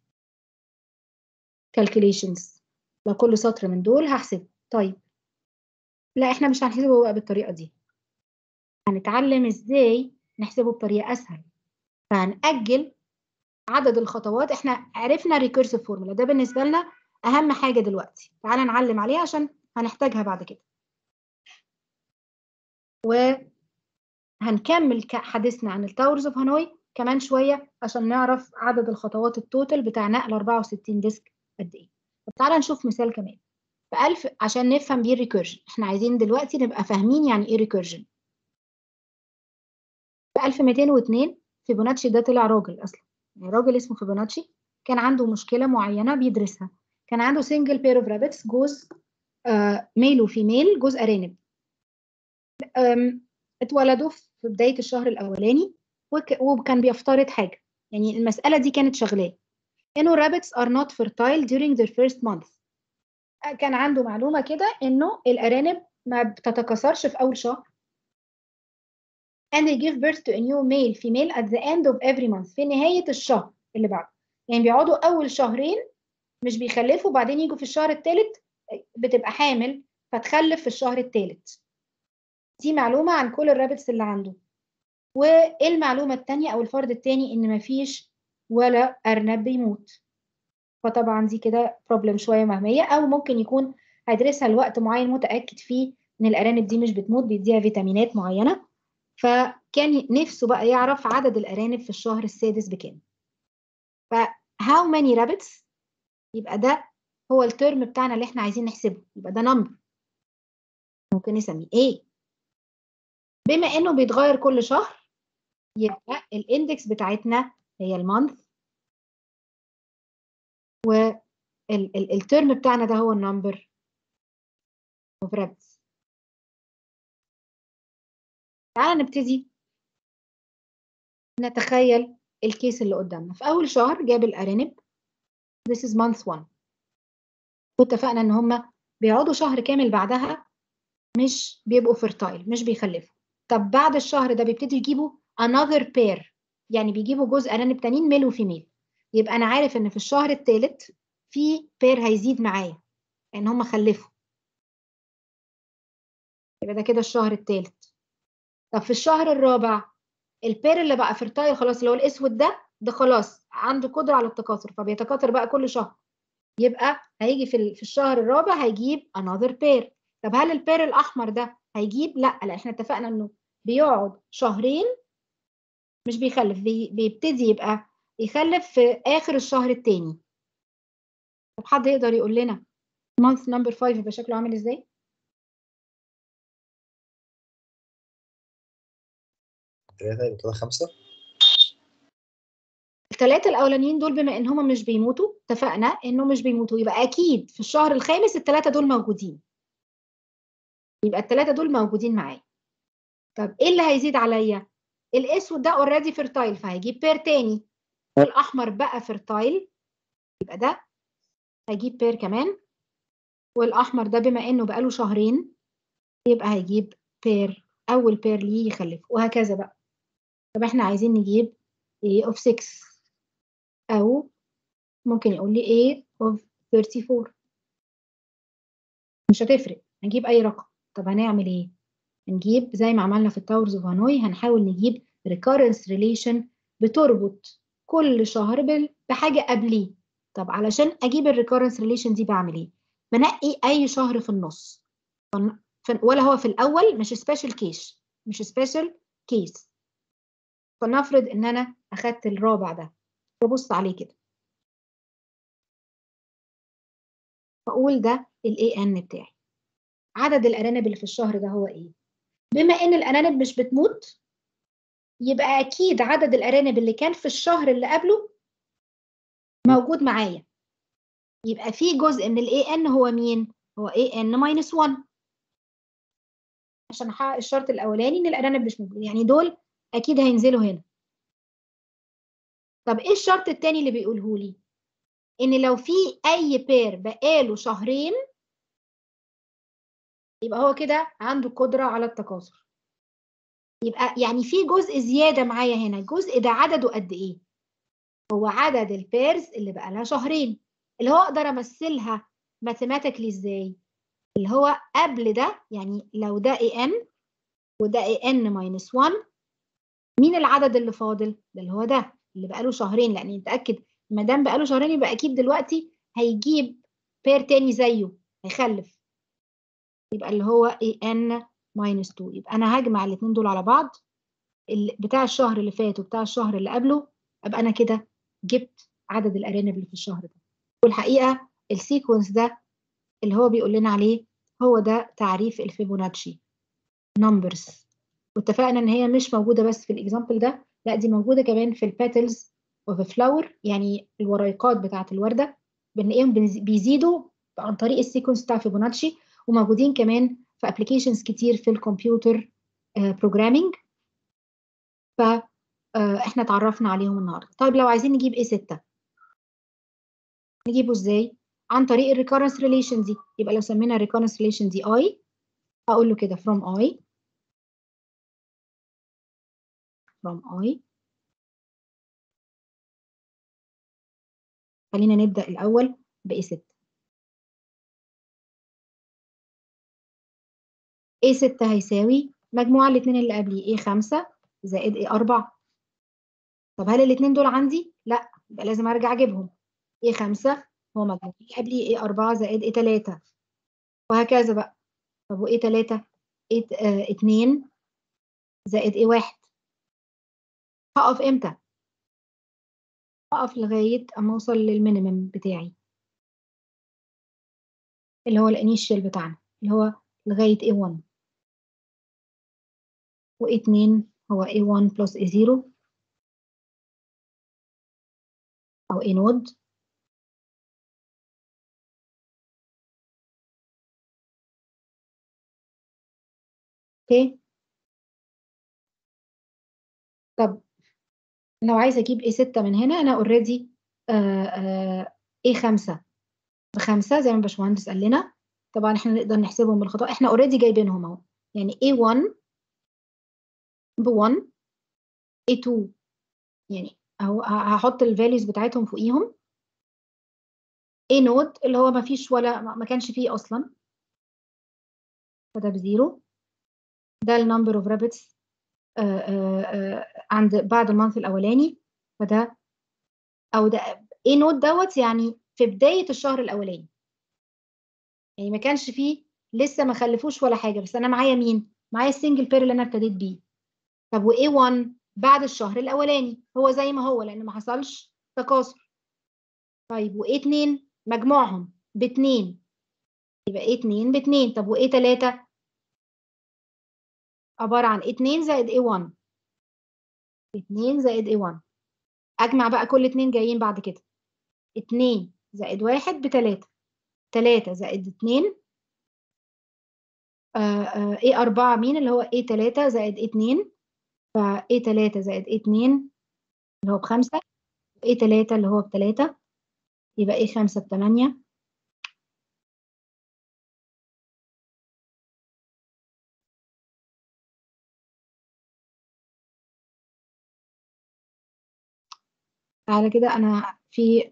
calculations. لو كل سطر من دول هحسبه. طيب لا، احنا مش هنحسبه بقى بالطريقه دي، هنتعلم ازاي نحسبه بطريقه اسهل. فهنأجل عدد الخطوات. احنا عرفنا recursive formula، ده بالنسبه لنا اهم حاجه دلوقتي. تعالى نعلم عليها عشان هنحتاجها بعد كده. وهنكمل حديثنا عن التاورز اوف هانوي كمان شويه عشان نعرف عدد الخطوات التوتال بتاع نقل أربعة وستين ديسك قد ايه. طب تعالى نشوف مثال كمان بألف عشان نفهم بيه الريكيرجن. احنا عايزين دلوقتي نبقى فاهمين يعني ايه ريكيرجن. في ألف ومئتين واثنين فيبوناتشي ده طلع راجل اصلا، يعني راجل اسمه فيبوناتشي كان عنده مشكله معينه بيدرسها. كان عنده سنجل بير اوف رابتس، جوز آه ميل وفيميل، جوز ارانب. اتولدوا في بدايه الشهر الاولاني، وكان بيفترض حاجه، يعني المساله دي كانت شغلاه انه rabbits are not fertile during their first month. كان عنده معلومه كده انه الارانب ما بتتكاثرش في اول شهر. and they give birth to a new male female at the end of every month. في نهايه الشهر اللي بعده، يعني بيقعدوا اول شهرين مش بيخلفوا، وبعدين يجوا في الشهر الثالث بتبقى حامل فتخلف في الشهر الثالث. دي معلومه عن كل الرابتس اللي عنده. وايه المعلومه الثانيه او الفرض الثاني؟ ان مفيش ولا ارنب بيموت. فطبعا دي كده بروبلم شويه وهميه، او ممكن يكون هيدرسها لوقت معين متاكد فيه ان الارانب دي مش بتموت، بيديها فيتامينات معينه. فكان نفسه بقى يعرف عدد الارانب في الشهر السادس بكام. ف how many rabbits، يبقى ده هو الترم بتاعنا اللي احنا عايزين نحسبه، يبقى ده نمبر ممكن نسميه ايه. بما انه بيتغير كل شهر يبقى الاندكس بتاعتنا هي المانث، والترم بتاعنا ده هو النمبر اوف rabbits. تعالى نبتدي نتخيل الكيس اللي قدامنا. في اول شهر جاب الارانب، this is month one، واتفقنا ان هم بيقعدوا شهر كامل بعدها مش بيبقوا fertile، مش بيخلفوا. طب بعد الشهر ده بيبتدي يجيبوا another pair، يعني بيجيبوا جزء ارانب تانيين ميل وفيميل. يبقى انا عارف ان في الشهر الثالث في pair هيزيد معايا ان هم خلفوا، يبقى ده كده الشهر الثالث. طب في الشهر الرابع البير اللي بقى fertile خلاص، اللي هو الاسود ده ده خلاص عنده قدره على التكاثر، فبيتكاثر بقى كل شهر. يبقى هيجي في في الشهر الرابع هيجيب another pair. طب هل البير الاحمر ده هيجيب؟ لا لا، احنا اتفقنا انه بيقعد شهرين مش بيخلف، بي بيبتدي يبقى يخلف في اخر الشهر الثاني. طب حد يقدر يقول لنا month number five يبقى شكله عامل ازاي؟ ثلاثة يبقى كده خمسة. الثلاثة الأولانيين دول بما إن هما مش بيموتوا، اتفقنا إنه مش بيموتوا، يبقى أكيد في الشهر الخامس الثلاثة دول موجودين. يبقى الثلاثة دول موجودين معايا. طب إيه اللي هيزيد عليا؟ الأسود ده أوريدي فيرتايل فهيجيب بير تاني، والأحمر بقى فيرتايل يبقى ده هيجيب بير كمان، والأحمر ده بما إنه بقاله شهرين يبقى هيجيب بير، أول بير ليه يخلف، وهكذا بقى. طب إحنا عايزين نجيب A of six، أو ممكن يقول لي A of thirty-four، مش هتفرق، هنجيب أي رقم. طب هنعمل إيه؟ هنجيب زي ما عملنا في التاورز اوف هانوي، هنحاول نجيب recurrence relation بتربط كل شهر بحاجة قبليه. طب علشان أجيب الريكورنس ريليشن دي بعمل إيه؟ بنقي أي شهر في النص، ولا هو في الأول مش سبيشال كيس، مش سبيشال كيس. فنفرض إن أنا أخدت الرابع ده وبص عليه كده، فأقول ده ال إيه إن بتاعي. عدد الأرانب اللي في الشهر ده هو إيه؟ بما ان الارانب مش بتموت يبقى اكيد عدد الارانب اللي كان في الشهر اللي قبله موجود معايا. يبقى في جزء من الاي ان هو مين؟ هو اي ان ماينس واحد عشان احقق الشرط الاولاني ان الارانب مش موجود، يعني دول اكيد هينزلوا هنا. طب ايه الشرط التاني اللي بيقوله لي؟ ان لو في اي بير بقاله شهرين يبقى هو كده عنده قدرة على التكاثر. يبقى يعني في جزء زيادة معايا هنا، الجزء ده عدده قد ايه؟ هو عدد البيرز اللي بقى لها شهرين، اللي هو اقدر امثلها ماثيماتيكلي ازاي؟ اللي هو قبل ده، يعني لو ده اي ان وده اي ان ماينس واحد، مين العدد اللي فاضل؟ ده اللي هو ده اللي بقى له شهرين، لان نتاكد ما دام بقى له شهرين يبقى اكيد دلوقتي هيجيب بير تاني زيه، هيخلف. يبقى اللي هو اي ان ماينس اتنين. يبقى انا هجمع الاثنين دول على بعض، بتاع الشهر اللي فات وبتاع الشهر اللي قبله، ابقى انا كده جبت عدد الارانب اللي في الشهر ده. والحقيقه السيكونس ده اللي هو بيقول لنا عليه هو ده تعريف الفيبوناتشي نمبرز. واتفقنا ان هي مش موجوده بس في الاكزامبل ده، لا دي موجوده كمان في الباتلز اوف فلاور، يعني الوريقات بتاعه الورده، بنلاقيهم بيزيدوا عن طريق السيكونس بتاع فيبوناتشي، وموجودين كمان في ابلكيشنز كتير في الكمبيوتر بروجرامينج. فاحنا اتعرفنا عليهم النهارده. طيب لو عايزين نجيب ايه ستة نجيبه ازاي؟ عن طريق الريكورنس ريليشن دي. يبقى لو سمينا الريكورنس ريليشن دي اي، هقول له كده from i from i. خلينا نبدأ الأول ب ايه ستة. ايه ستة هيساوي مجموع الاثنين اللي قبليه ايه خمسة زائد ايه أربعة. طب هل الاثنين دول عندي؟ لا، يبقى لازم ارجع اجيبهم. ايه خمسة هو مجموع اللي قبليه ايه أربعة زائد ايه تلاتة، وهكذا بقى. طب وايه تلاتة؟ ايه اه اتنين زائد ايه واحد. هقف امتى؟ هقف لغاية اما اوصل للمينيمم بتاعي اللي هو الانيشال بتاعنا، اللي هو لغاية ايه واحد. و ايه اتنين هو ايه واحد بلس ايه صفر او ايه نود. اوكي. طب لو عايزه اجيب ايه ستة من هنا، انا اوريدي ايه خمسة بخمسة زي ما الباشمهندس قال لنا. طبعا احنا نقدر نحسبهم بالخطأ، احنا اوريدي جايبينهم اهو. يعني ايه واحد ب واحد، ايه اتنين يعني اهو هحط الفاليوز بتاعتهم فوقيهم. ايه نود اللي هو ما فيش ولا ما كانش فيه اصلا، فده بزيرو. ده النمبر اوف رابتس عند بعد المانث الاولاني، فده او ده ايه نود دوت يعني في بدايه الشهر الاولاني، يعني ما كانش فيه لسه ما خلفوش ولا حاجه، بس انا معايا مين؟ معايا السنجل بير اللي انا ابتديت بيه. طب وايه واحد بعد الشهر الاولاني هو زي ما هو لان ما حصلش تكاثر. طيب وايه اتنين مجموعهم باتنين، يبقى ايه اتنين باتنين. طب وايه تلاتة عباره عن اتنين زائد ايه واحد، اتنين زائد ايه واحد. اجمع بقى كل اتنين جايين بعد كده، اتنين زائد واحد بتلاتة، تلاتة زائد اتنين آه آه ايه أربعة مين اللي هو ايه تلاتة زائد ايه اتنين، فا ايه تلاتة زائد ايه اتنين اللي هو بخمسة، ايه تلاتة اللي هو بتلاتة، يبقى ايه خمسة بتمانية. على كده انا في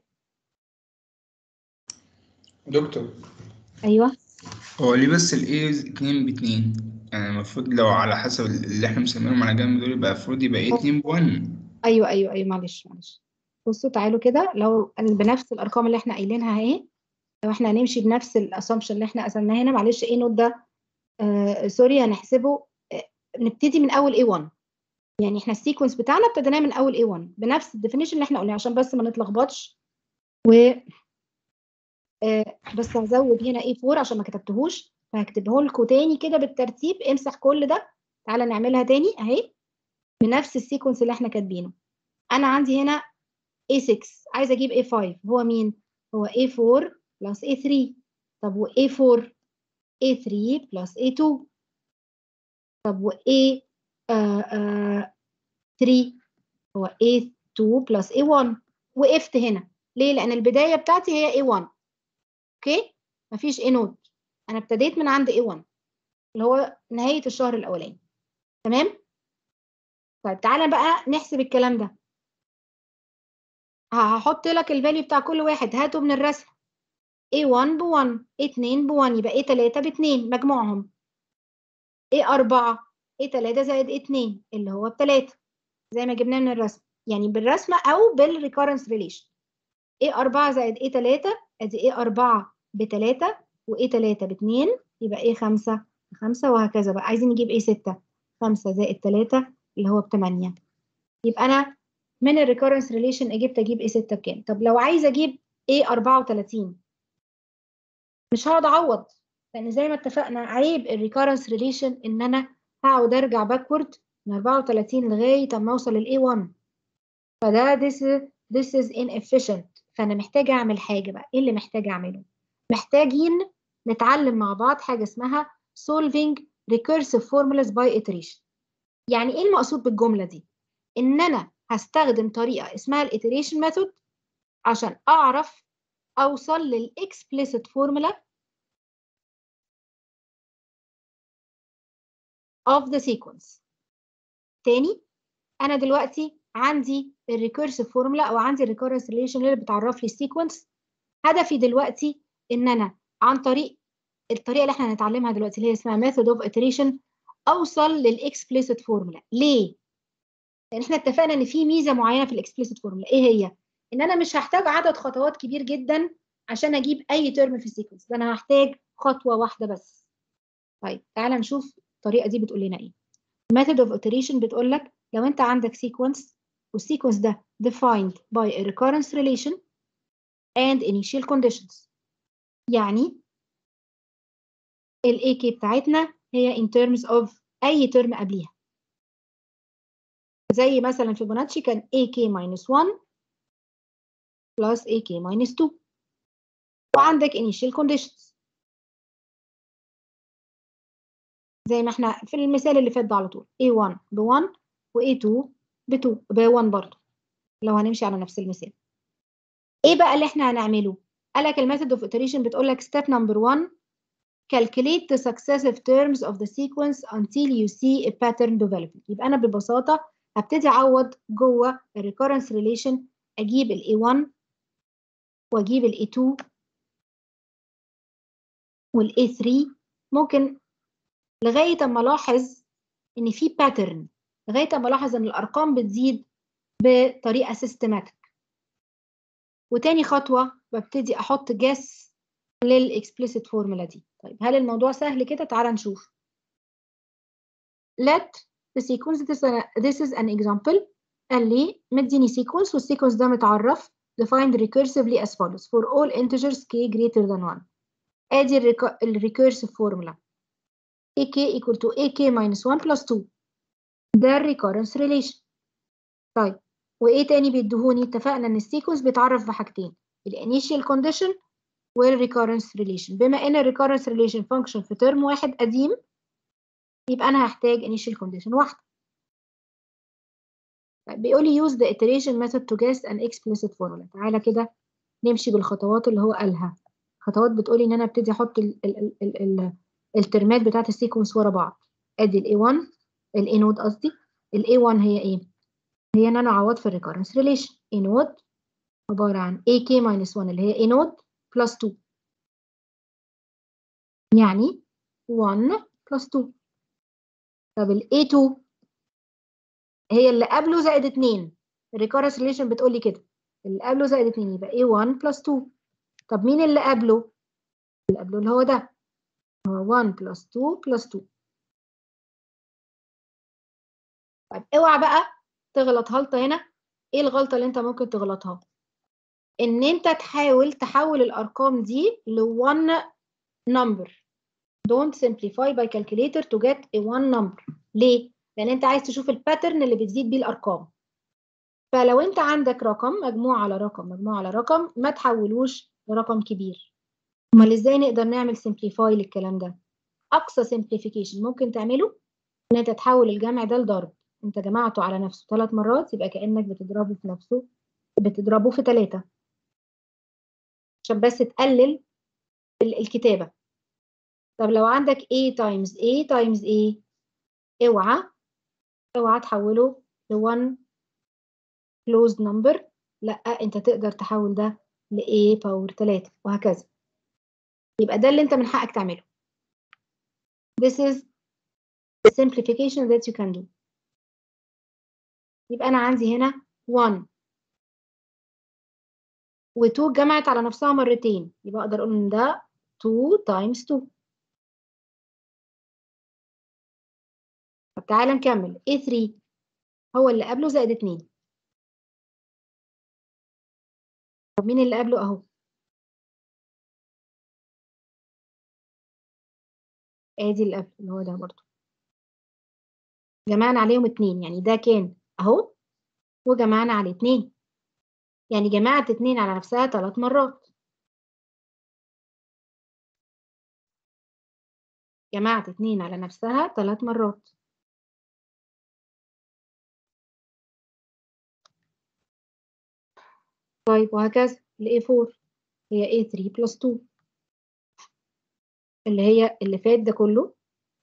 دكتور، ايوه هو ليه بس الايه اتنين باتنين؟ يعني المفروض لو على حسب اللي احنا مسمينهم على جنب دول يبقى المفروض يبقى ايه اتنين بوان. ايوه ايوه ايوه معلش معلش. بصوا تعالوا كده، لو بنفس الارقام اللي احنا قايلينها اهي، لو احنا هنمشي بنفس الاسامبشن اللي احنا قسمناه هنا، معلش ايه نوت ده آه سوري هنحسبه آه نبتدي من اول ايه واحد. يعني احنا السيكونس بتاعنا ابتديناه من اول ايه واحد بنفس الديفينيشن اللي احنا قلناه عشان بس ما نتلخبطش. و آه بس هزود هنا ايه أربعة عشان ما كتبتهوش، فهكتبه لكم تاني كده بالترتيب. امسح كل ده تعالى نعملها تاني اهي بنفس السيكونس اللي احنا كاتبينه. انا عندي هنا إيه ستة، عايزه اجيب إيه خمسة، هو مين؟ هو إيه أربعة بلس إيه ثلاثة. طب و إيه أربعة؟ إيه ثلاثة بلس إيه اتنين. طب و إيه آه آه ثلاثة هو إيه اتنين بلس إيه واحد. وقفت هنا ليه؟ لان البدايه بتاعتي هي إيه واحد. اوكي، مفيش إيه نود، انا ابتديت من عند إيه واحد اللي هو نهايه الشهر الاولاني. تمام. طيب تعالى بقى نحسب الكلام ده. هحط لك الفاليو بتاع كل واحد، هاته من الرسم. إيه واحد ب واحد، إيه اتنين ب واحد، يبقى إيه تلاتة ب اتنين مجموعهم. إيه أربعة، إيه تلاتة زائد إيه اتنين اللي هو ب تلاتة زي ما جبناه من الرسم، يعني بالرسمه او بالريكورنس ريليشن. إيه أربعة زائد إيه تلاتة، ادي إيه أربعة ب تلاتة وإيه تلاتة ب اتنين، يبقى إيه خمسة ب خمسة، وهكذا بقى. عايزين نجيب إيه ستة، خمسة زائد تلاتة اللي هو ب تمانية. يبقى انا من الريكورنس ريليشن اجبت اجيب ايه ستة بكام. طب لو عايزه اجيب ايه أربعة وتلاتين مش هقعد اعوض، لان زي ما اتفقنا عيب الريكورنس ريليشن ان انا هقعد ارجع باكورد من أربعة وتلاتين لغايه اما اوصل للاي واحد. فده this is, this is inefficient. فانا محتاجه اعمل حاجه بقى. ايه اللي محتاجه اعمله؟ محتاجين نتعلم مع بعض حاجه اسمها solving recursive formulas by iteration. يعني ايه المقصود بالجمله دي؟ ان انا هستخدم طريقه اسمها الاتريشن ميثود عشان اعرف اوصل للاكسبليسيت فورمولا of the sequence. تاني، انا دلوقتي عندي الريكورسيف فورمولا او عندي الريكورنس ريليشن اللي بتعرف لي السيكونس. هدفي دلوقتي ان انا عن طريق الطريقه اللي احنا هنتعلمها دلوقتي اللي هي اسمها ميثود اوف iteration اوصل للاكسبليسيت فورمولا. ليه؟ لان احنا اتفقنا ان في ميزه معينه في الاكسبليسيت فورمولا. ايه هي؟ ان انا مش هحتاج عدد خطوات كبير جدا عشان اجيب اي ترم في السيكونس ده، انا هحتاج خطوه واحده بس. طيب تعالى نشوف الطريقه دي بتقول لنا ايه. method of iteration بتقول لك لو انت عندك sequence والسيكونس ده defined by a recurrence relation and initial conditions، يعني ال إيه كيه بتاعتنا هي in terms of اي ترم قبليها. زي مثلا فيبوناتشي كان إيه كيه minus واحد plus إيه كيه minus اتنين. وعندك initial conditions زي ما احنا في المثال اللي فات ده على طول، إيه واحد ب واحد و إيه اتنين ب اتنين ب واحد برضه لو هنمشي على نفس المثال. ايه بقى اللي احنا هنعمله؟ قالك الميثود اوف iteration بتقول لك step number one calculate the successive terms of the sequence until you see a pattern developing. يبقى انا ببساطه هبتدي اعوض جوه الريكورنس ريليشن، اجيب ال إيه واحد واجيب ال إيه اتنين وال إيه تلاتة، ممكن لغايه اما الاحظ ان في باترن، لغايه اما الاحظ ان الارقام بتزيد بطريقه سيستماتيك. وتاني خطوه ببتدي احط جس للاكسبليسيت فورمولا دي. طيب هل الموضوع سهل كده؟ تعال نشوف. let the sequence this, this is an example. قال لي مديني sequence والسيكونس ده متعرف defined recursively as follows for all integers k greater than one. ادي الريكيرسيف فورمولا ak equal to ak minus one plus two، ده الريكورنس ريليشن. طيب وايه تاني بيدهوني؟ اتفقنا ان السيكونس بيتعرف بحاجتين، الانيشال كونديشن والريكورنس ريليشن. بما ان الريكورنس ريليشن فانكشن في ترم واحد قديم يبقى انا هحتاج initial condition واحده. بيقول لي use the iteration method to guess an explicit formula. تعالى كده نمشي بالخطوات اللي هو قالها. خطوات بتقول لي ان انا ابتدي احط ال ال ال ال ال الترمات بتاعت السيكونس ورا بعض. ادي ال إيه واحد ال A نود قصدي. ال إيه واحد هي ايه؟ هي ان انا اعوض في الريكورنس ريليشن. A نود عباره عن إيه كيه minus واحد اللي هي A نود plus اتنين، يعني واحد plus اتنين. طب ال إيه اتنين هي اللي قبله زائد اتنين، الريكورنس ريليشن بتقول لي كده اللي قبله زائد اتنين يبقى إيه واحد plus اتنين. طب مين اللي قبله؟ اللي قبله اللي هو ده، هو واحد plus اتنين plus اتنين. طيب اوعى بقى تغلط غلطه هنا. ايه الغلطه اللي انت ممكن تغلطها؟ ان انت تحاول تحول الارقام دي ل one number. Don't simplify by calculator to get a one number. ليه؟ لان انت عايز تشوف الباترن اللي بتزيد بيه الارقام. فلو انت عندك رقم مجموع على رقم مجموع على رقم ما تحولوش لرقم كبير. امال ازاي نقدر نعمل سمبليفاي للكلام ده؟ اقصى سمبليفيكيشن ممكن تعمله ان انت تحول الجمع ده لضرب. انت جمعته على نفسه ثلاث مرات يبقى كانك بتضربه في نفسه بتضربه في ثلاثة عشان بس تقلل الكتابة. طب لو عندك A times A times A اوعى اوعى تحوله ل one closed number. لا انت تقدر تحول ده ل A باور ثلاثة وهكذا. يبقى ده اللي انت من حقك تعمله. This is the simplification that you can do. يبقى انا عندي هنا one و two جمعت على نفسها مرتين يبقى اقدر اقول ان ده two times two. طب تعالى نكمل. A three هو اللي قبله زائد اتنين. طب مين اللي قبله اهو؟ ادي اللي قبله اللي هو ده برضه. جمعنا عليهم اتنين يعني ده كان اهو وجمعنا عليه اتنين. يعني جمعت اتنين على نفسها ثلاث مرات. جمعت اتنين على نفسها ثلاث مرات. طيب وهكذا ال A four هي A three plus two اللي هي اللي فات ده كله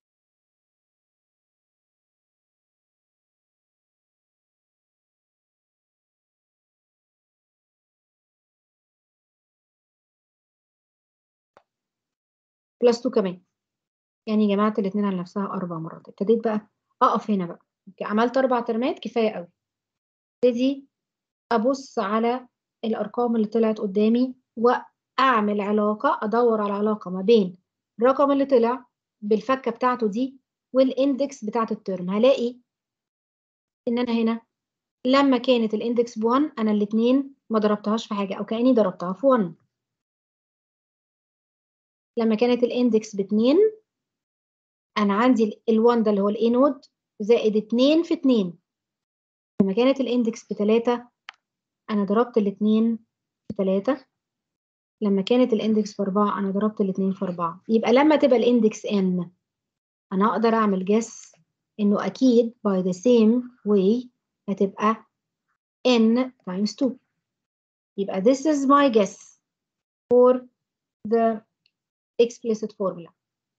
بلس two كمان. يعني جمعت الاثنين على نفسها اربع مرات. ابتديت بقى اقف هنا بقى. عملت اربع ترمات كفايه قوي. ابتدي ابص على الارقام اللي طلعت قدامي واعمل علاقه، ادور على علاقه ما بين الرقم اللي طلع بالفكه بتاعته دي والاندكس بتاعت الترم. هلاقي ان انا هنا لما كانت الاندكس ب واحد انا الاثنين ما ضربتهاش في حاجه او كاني ضربتها في واحد. لما كانت الاندكس ب اتنين انا عندي ال1 ده اللي هو الاي نود زائد اتنين في اتنين. لما كانت الاندكس ب تلاتة انا ضربت الاثنين في تلاتة. لما كانت الاندكس في اربعة انا ضربت الاثنين في اربعة. يبقى لما تبقى الاندكس n انا اقدر اعمل جس انه اكيد by the same way هتبقى n times two. يبقى this is my guess for the explicit formula.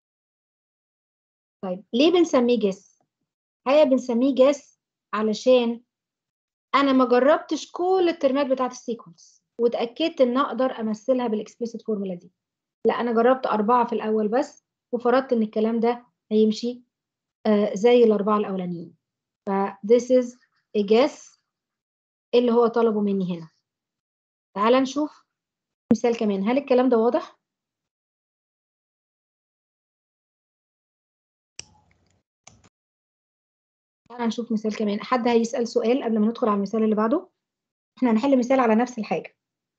طيب ليه بنسميه جس؟ هي بنسميه جس علشان انا ما جربتش كل الترمات بتاعت السيكونس واتاكدت ان اقدر امثلها بالاكسبليسيت فورمولا دي. لا انا جربت اربعه في الاول بس وفرضت ان الكلام ده هيمشي آه زي الاربعه الاولانيين. ف this is a guess اللي هو طلبه مني هنا. تعال نشوف مثال كمان. هل الكلام ده واضح؟ تعال نشوف مثال كمان. حد هيسأل سؤال قبل ما ندخل على المثال اللي بعده؟ احنا هنحل مثال على نفس الحاجة.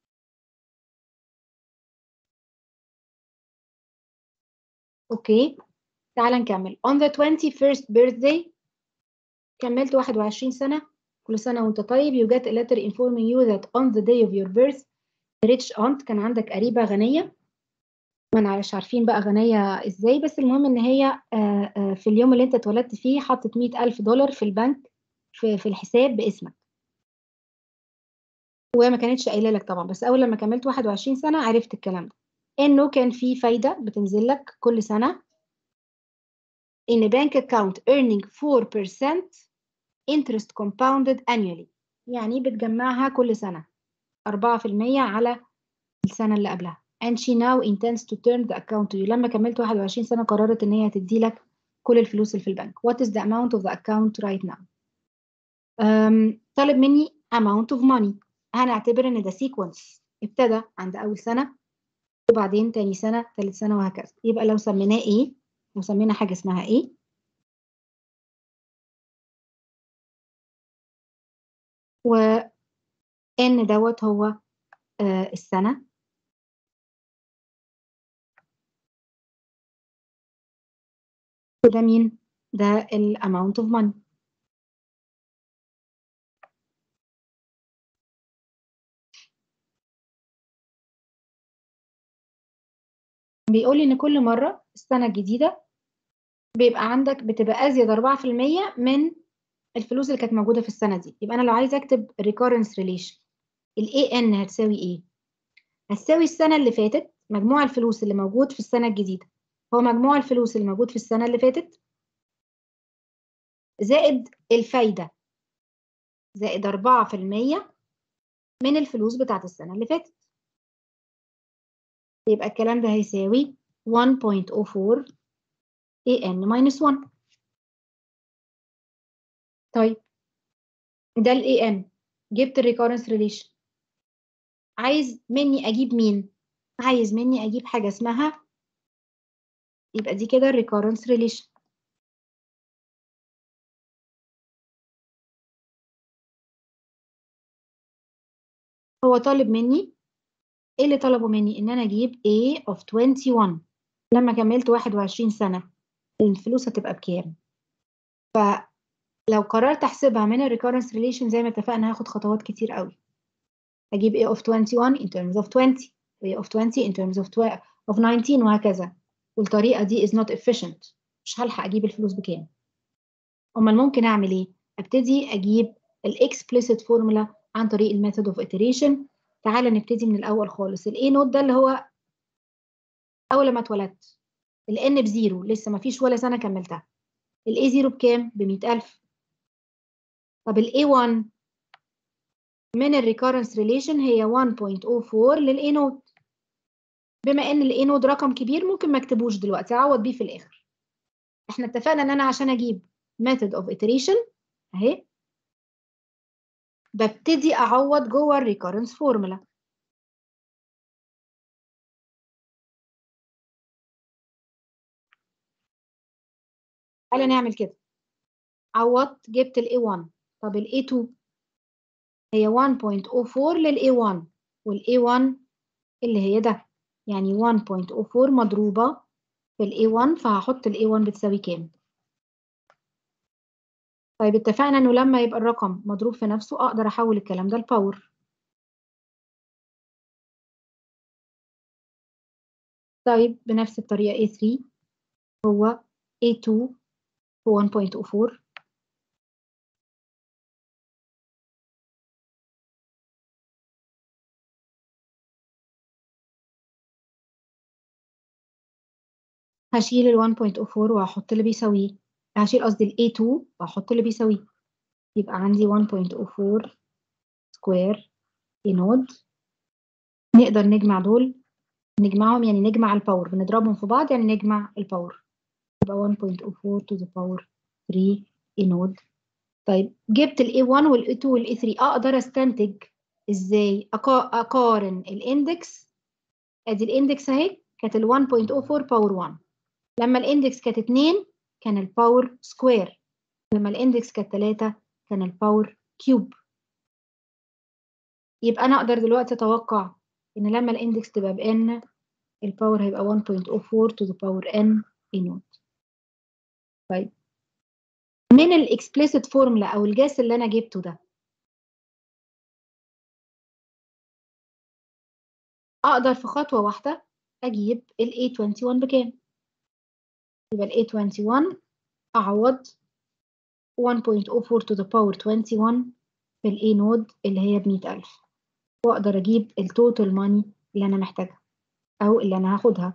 اوكي تعال نكمل. on the twenty-first birthday كملت واحد وعشرين سنة. كل سنة وانت طيب. you get a letter informing you that on the day of your birth the rich aunt كان عندك قريبة غنية. ما نعرفش عارفين بقى غنية ازاي بس المهم ان هي آآ آآ في اليوم اللي انت اتولدت فيه حطت مئة ألف دولار في البنك في, في الحساب باسمك. وما كانتش قايله لك طبعا بس اول لما كملت واحد وعشرين سنة عرفت الكلام ده. انه كان في فايدة بتنزل لك كل سنة in a bank account earning four percent interest compounded annually. يعني بتجمعها كل سنة أربعة في المية على السنة اللي قبلها. and she now intends to turn the account to you. لما كملت واحد وعشرين سنة قررت ان هي تدي لك كل الفلوس اللي في البنك. what is the amount of the account right now؟ um, طالب مني amount of money. هنعتبر ان ده sequence ابتدى عند اول سنة وبعدين تاني سنة ثالث سنة وهكذا. يبقى لو سميناه ايه؟ لو سمينا حاجة اسمها ايه؟ و ان دوت هو آه السنة. وده مين؟ ده ال amount of money. بيقول لي ان كل مره السنه الجديده بيبقى عندك بتبقى ازيد أربعة في المية من الفلوس اللي كانت موجوده في السنه دي. يبقى انا لو عايزه اكتب recurrence relation ال إيه إن هتساوي ايه؟ هتساوي السنه اللي فاتت مجموع الفلوس اللي موجود في السنه الجديده هو مجموع الفلوس اللي موجود في السنه اللي فاتت زائد الفايده زائد أربعة في المية من الفلوس بتاعت السنه اللي فاتت. يبقى الكلام ده هيساوي واحد فاصلة صفر أربعة إيه إن minus واحد. طيب ده ال إيه إن، جبت ال recurrence relation. عايز مني اجيب مين؟ عايز مني اجيب حاجه اسمها، يبقى دي كده ال recurrence relation. هو طالب مني ايه اللي طلبه مني؟ ان انا اجيب A of واحد وعشرين لما كملت واحد وعشرين سنه الفلوس هتبقى بكام. فلو قررت احسبها من ال recurrence relation زي ما اتفقنا هاخد خطوات كتير قوي. اجيب A of واحد وعشرين in terms of twenty A of twenty in terms of twelve of nineteen وهكذا. والطريقه دي is not efficient، مش هلحق اجيب الفلوس بكام. امال ممكن اعمل ايه؟ ابتدي اجيب الاكسبليسيت فورمولا عن طريق الميثود اوف iteration. تعالى نبتدي من الاول خالص. الاي نوت ده اللي هو اول ما اتولدت، الان بزيرو لسه ما فيش ولا سنه كملتها. الاي زيرو بكام؟ ب مئة ألف. طب الاي واحد من الريكارنس ريليشن هي واحد فاصلة صفر أربعة للاي نوت. بما ان الاي نوت رقم كبير ممكن ما اكتبوش دلوقتي، اعوض بيه في الاخر. احنا اتفقنا ان انا عشان اجيب ميثود اوف iteration اهي ببتدي اعوض جوه الريكارنس فورمولا. تعالى نعمل كده. عوضت جبت ال إيه واحد. طب ال إيه اتنين هي واحد فاصلة صفر أربعة لل إيه واحد، وال إيه واحد اللي هي ده يعني واحد فاصلة صفر أربعة مضروبة في ال إيه واحد، فهحط ال إيه واحد بتساوي كام؟ طيب اتفقنا انه لما يبقى الرقم مضروب في نفسه اقدر احول الكلام ده لباور. طيب بنفس الطريقة إيه ثلاثة هو إيه اتنين هو واحد فاصلة صفر أربعة هشيل ال واحد فاصلة صفر وهحط اللي بيساويه. هشيل قصدي ال إيه اتنين وهحط اللي بيساويه. يبقى عندي واحد فاصلة صفر سكوير إيه نود. نقدر نجمع دول، نجمعهم يعني نجمع الباور، بنضربهم في بعض يعني نجمع الباور. يبقى واحد فاصلة صفر to the power ثلاثة إيه نود. طيب جبت ال إيه واحد وال إيه اتنين وال إيه ثلاثة، اقدر استنتج ازاي؟ اقارن الاندكس. ادي الاندكس اهي كانت ال واحد فاصلة صفر باور واحد، لما الاندكس كانت اتنين كان الباور سكوير، لما الاندكس كانت ثلاثة كان الباور كيوب. يبقى انا اقدر دلوقتي اتوقع ان لما الاندكس تبقى بn الباور هيبقى واحد فاصلة صفر to the power n إيه نود. طيب من الاكسبليسيت فورمولا او الجاس اللي انا جبته ده اقدر في خطوه واحده اجيب ال إيه واحد وعشرين بكام. يبقى ال إيه واحد وعشرين اعوض واحد فاصلة صفر to the power واحد وعشرين في ال A نود اللي هي ب مئة ألف، واقدر اجيب التوتال ماني اللي انا محتاجها او اللي انا هاخدها.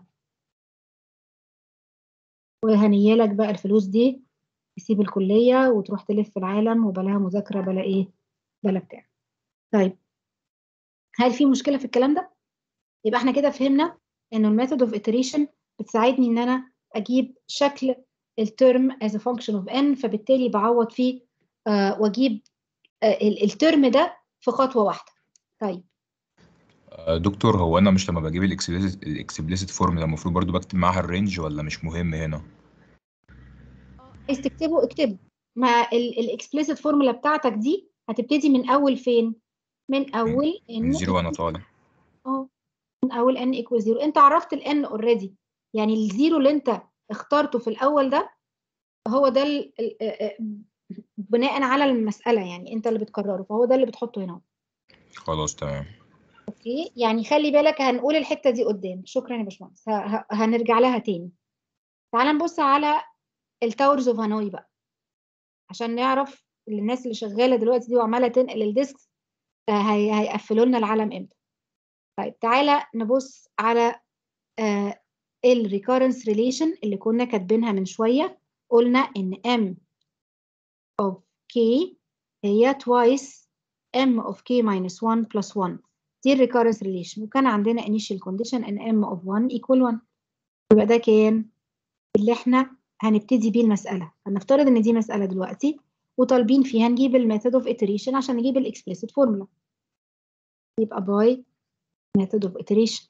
وهنيالك بقى الفلوس دي تسيب الكليه وتروح تلف في العالم وبلاها مذاكره بلا ايه بلا بتاع. طيب هل في مشكله في الكلام ده؟ يبقى احنا كده فهمنا انه الميثود اوف iteration بتساعدني ان انا اجيب شكل الترم as a function of n، فبالتالي بعوض فيه آه واجيب آه الترم ده في خطوه واحده. طيب آه، دكتور، هو انا مش لما بجيب الاكسبليسيت الاكسبليسيت فورمولا المفروض برضو بكتب معاها الرينج ولا مش مهم هنا؟ عايز تكتبه اكتبه. ما الاكسبليسيت فورمولا بتاعتك دي هتبتدي من اول فين؟ من اول من n زيرو وانا طالع. اه من اول n equal زيرو. انت عرفت ال n اوريدي، يعني الزيرو اللي انت اخترته في الاول ده هو ده ال... ال... آه، آه، بناء على المسألة، يعني انت اللي بتكرره، فهو ده اللي بتحطه هنا. خلاص تمام. اوكي، يعني خلي بالك هنقول الحتة دي قدام. شكرا يا باشمهندس، ه... ه... هنرجع لها تاني. تعال نبص على التاورز اوف هانوي بقى، عشان نعرف الناس اللي شغالة دلوقتي دي وعمالة تنقل الديسك هي... هيقفلوا لنا العالم امتى. طيب تعالى نبص على آه الريكورنس ريليشن اللي كنا كاتبينها من شوية. قلنا ان m of k هي twice m of k minus one plus one. دي الريكورنس ريليشن، وكان عندنا initial condition ان m of one equal one. يبقى ده كان اللي احنا هنبتدي بيه المسألة. هنفترض ان دي مسألة دلوقتي وطالبين فيها نجيب الميثود اوف iteration عشان نجيب الاكسبليسيت فورمولا. يبقى by method of iteration.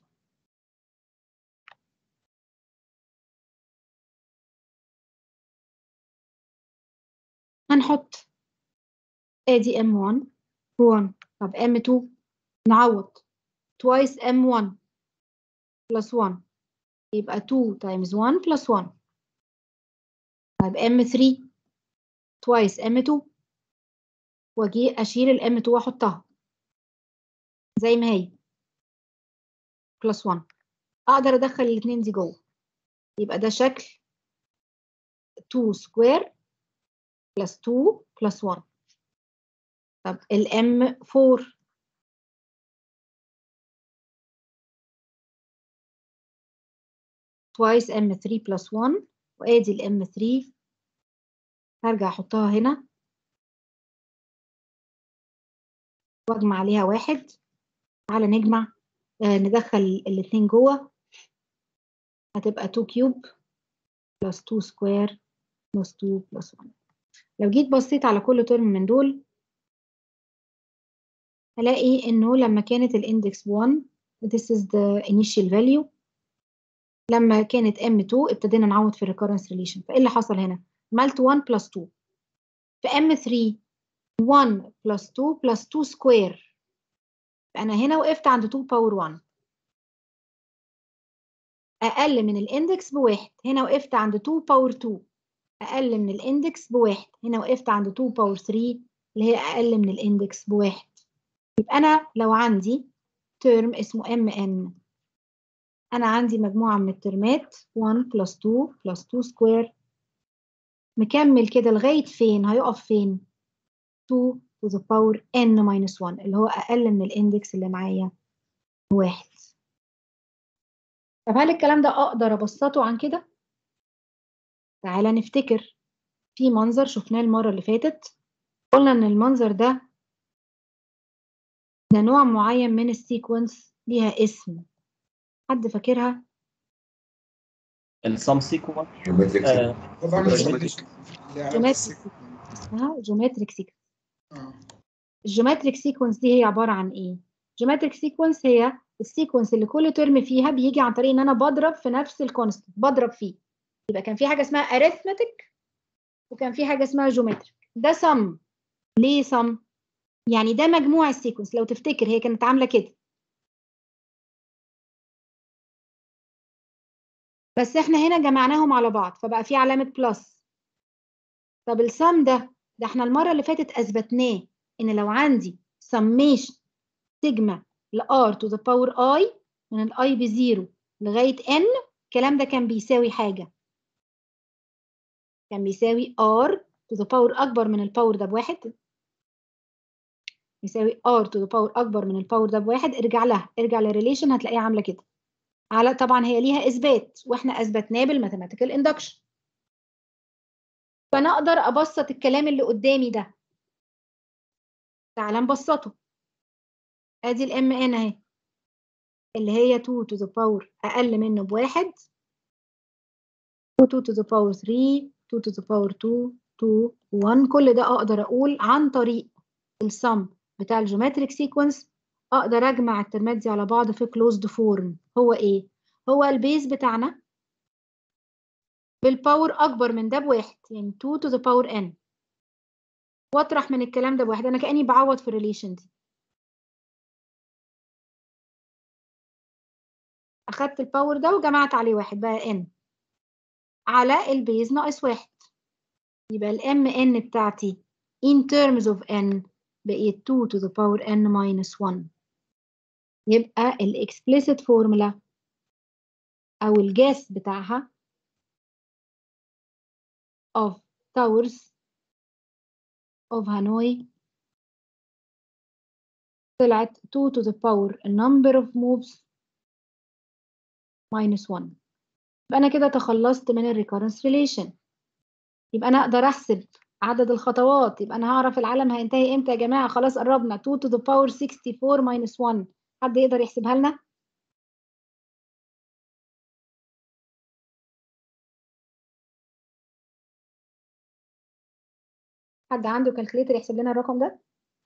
هنحط ادي ام واحد واحد. طب ام اتنين نعوض twice ام واحد plus واحد يبقى اتنين times واحد plus واحد. طيب ام تلاتة twice ام اتنين، واجي اشيل الام اتنين واحطها زي ما هي plus واحد. اقدر ادخل الاثنين دي جوه، يبقى ده شكل اتنين سكوير plus اتنين plus واحد. طب الام اربعة twice ام تلاتة plus واحد، وادي الام تلاتة هرجع احطها هنا واجمع عليها واحد. تعالى نجمع آه ندخل الاثنين جوه، هتبقى اتنين كيوب plus اتنين سكوير plus اتنين plus واحد. لو جيت بصيت على كل ترم من دول هلاقي انه لما كانت الاندكس واحد this is the initial value، لما كانت ام اتنين ابتدينا نعوض في الريكورنس ريليشن. فايه اللي حصل هنا؟ عملت واحد plus اتنين. في ام تلاتة واحد plus اتنين plus اتنين سكوير، فانا هنا وقفت عند اتنين باور واحد اقل من الاندكس بواحد. هنا وقفت عند اتنين باور اتنين اقل من الاندكس بواحد. هنا وقفت عند اتنين باور تلاتة اللي هي اقل من الاندكس بواحد. يبقى انا لو عندي ترم اسمه ام ان، انا عندي مجموعه من الترمات واحد plus اتنين plus اتنين سكوير مكمل كده لغايه فين؟ هيقف فين؟ اتنين to the power n minus واحد اللي هو اقل من الاندكس اللي معايا واحد. طب هل الكلام ده اقدر ابسطه عن كده؟ تعالى نفتكر في منظر شفناه المره اللي فاتت، قلنا ان المنظر ده ده نوع معين من السيكونس ليها اسم، حد فاكرها؟ السم سيكونس. جيومتريك آه، بعمل جيومتريك. جيومتريك اسمها جيومتريك سيكونس. اه الجيومتريك سيكونس دي هي عباره عن ايه؟ جيومتريك سيكونس هي السيكونس اللي كل ترم فيها بيجي عن طريق ان انا بضرب في نفس الكونستنت، بضرب فيه. يبقى كان في حاجه اسمها اريثمتيك وكان في حاجه اسمها جيومتريك. ده سم. ليه سم؟ يعني ده مجموع السيكونس. لو تفتكر هي كانت عامله كده، بس احنا هنا جمعناهم على بعض فبقى في علامه بلس. طب السم ده ده احنا المره اللي فاتت اثبتناه ان لو عندي سميشن سيجما ل r to the power i من الاي بزيرو لغايه n، الكلام ده كان بيساوي حاجه، كان بيساوي r to the power اكبر من الباور ده بواحد، يساوي r to the power اكبر من الباور ده بواحد. ارجع لها، ارجع للريليشن هتلاقيها عامله كده. على طبعا هي ليها اثبات واحنا اثبتناه بالماثيماتيكال اندكشن. فانا اقدر ابسط الكلام اللي قدامي ده. تعال نبسطه. ادي الام ان اهي اللي هي اتنين to the power اقل منه بواحد، اتنين to the power تلاتة، اتنين to the power اتنين، اتنين واحد. كل ده اقدر اقول عن طريق السم بتاع الجيومتريك سيكونس. اقدر اجمع الترمات دي على بعض في كلوزد فورم. هو ايه؟ هو البيز بتاعنا بالباور اكبر من ده بواحد، يعني اتنين to the power n، واطرح من الكلام ده بواحد. انا كاني بعوض في الريليشن دي. اخدت الباور ده وجمعت عليه واحد بقى n على البيز ناقص واحد. يبقى ال mn بتاعتي in terms of n بقيت two to the power n minus one. يبقى ال explicit formula أو الجاس بتاعها of towers of Hanoi طلعت two to the power a number of moves minus one. يبقى أنا كده تخلصت من ال recurrence relation. يبقى أنا أقدر أحسب عدد الخطوات. يبقى أنا هعرف العالم هينتهي إمتى يا جماعة. خلاص قربنا two to the power sixty-four minus one. حد يقدر يحسبها لنا؟ حد عنده كالكوليتر يحسب لنا الرقم ده؟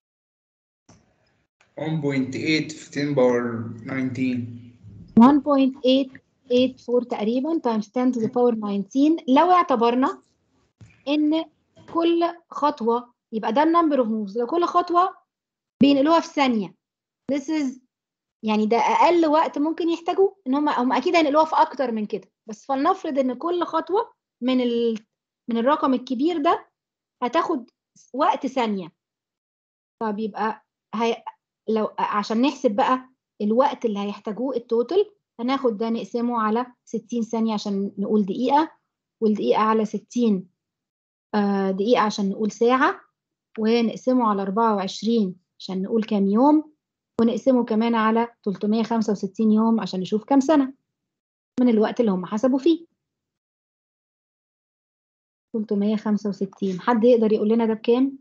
one point eight في ten power nineteen. one point eight eight four تقريبا times ten to the power nineteen. لو اعتبرنا ان كل خطوه يبقى ده النمبر اوف موفز، لو كل خطوه بينقلوها في ثانيه this is يعني ده اقل وقت ممكن يحتاجوه. ان هم هم اكيد هينقلوها في اكتر من كده، بس فلنفرض ان كل خطوه من ال... من الرقم الكبير ده هتاخد وقت ثانيه. طب يبقى هي... لو عشان نحسب بقى الوقت اللي هيحتاجوه التوتال، هناخد ده نقسمه على ستين ثانية عشان نقول دقيقة، والدقيقة على ستين آه دقيقة عشان نقول ساعة، ونقسمه على أربعة وعشرين عشان نقول كام يوم، ونقسمه كمان على ثلاثمية وخمسة وستين يوم عشان نشوف كام سنة من الوقت اللي هم حسبوا فيه. ثلاثمية وخمسة وستين. حد يقدر يقول لنا ده بكام؟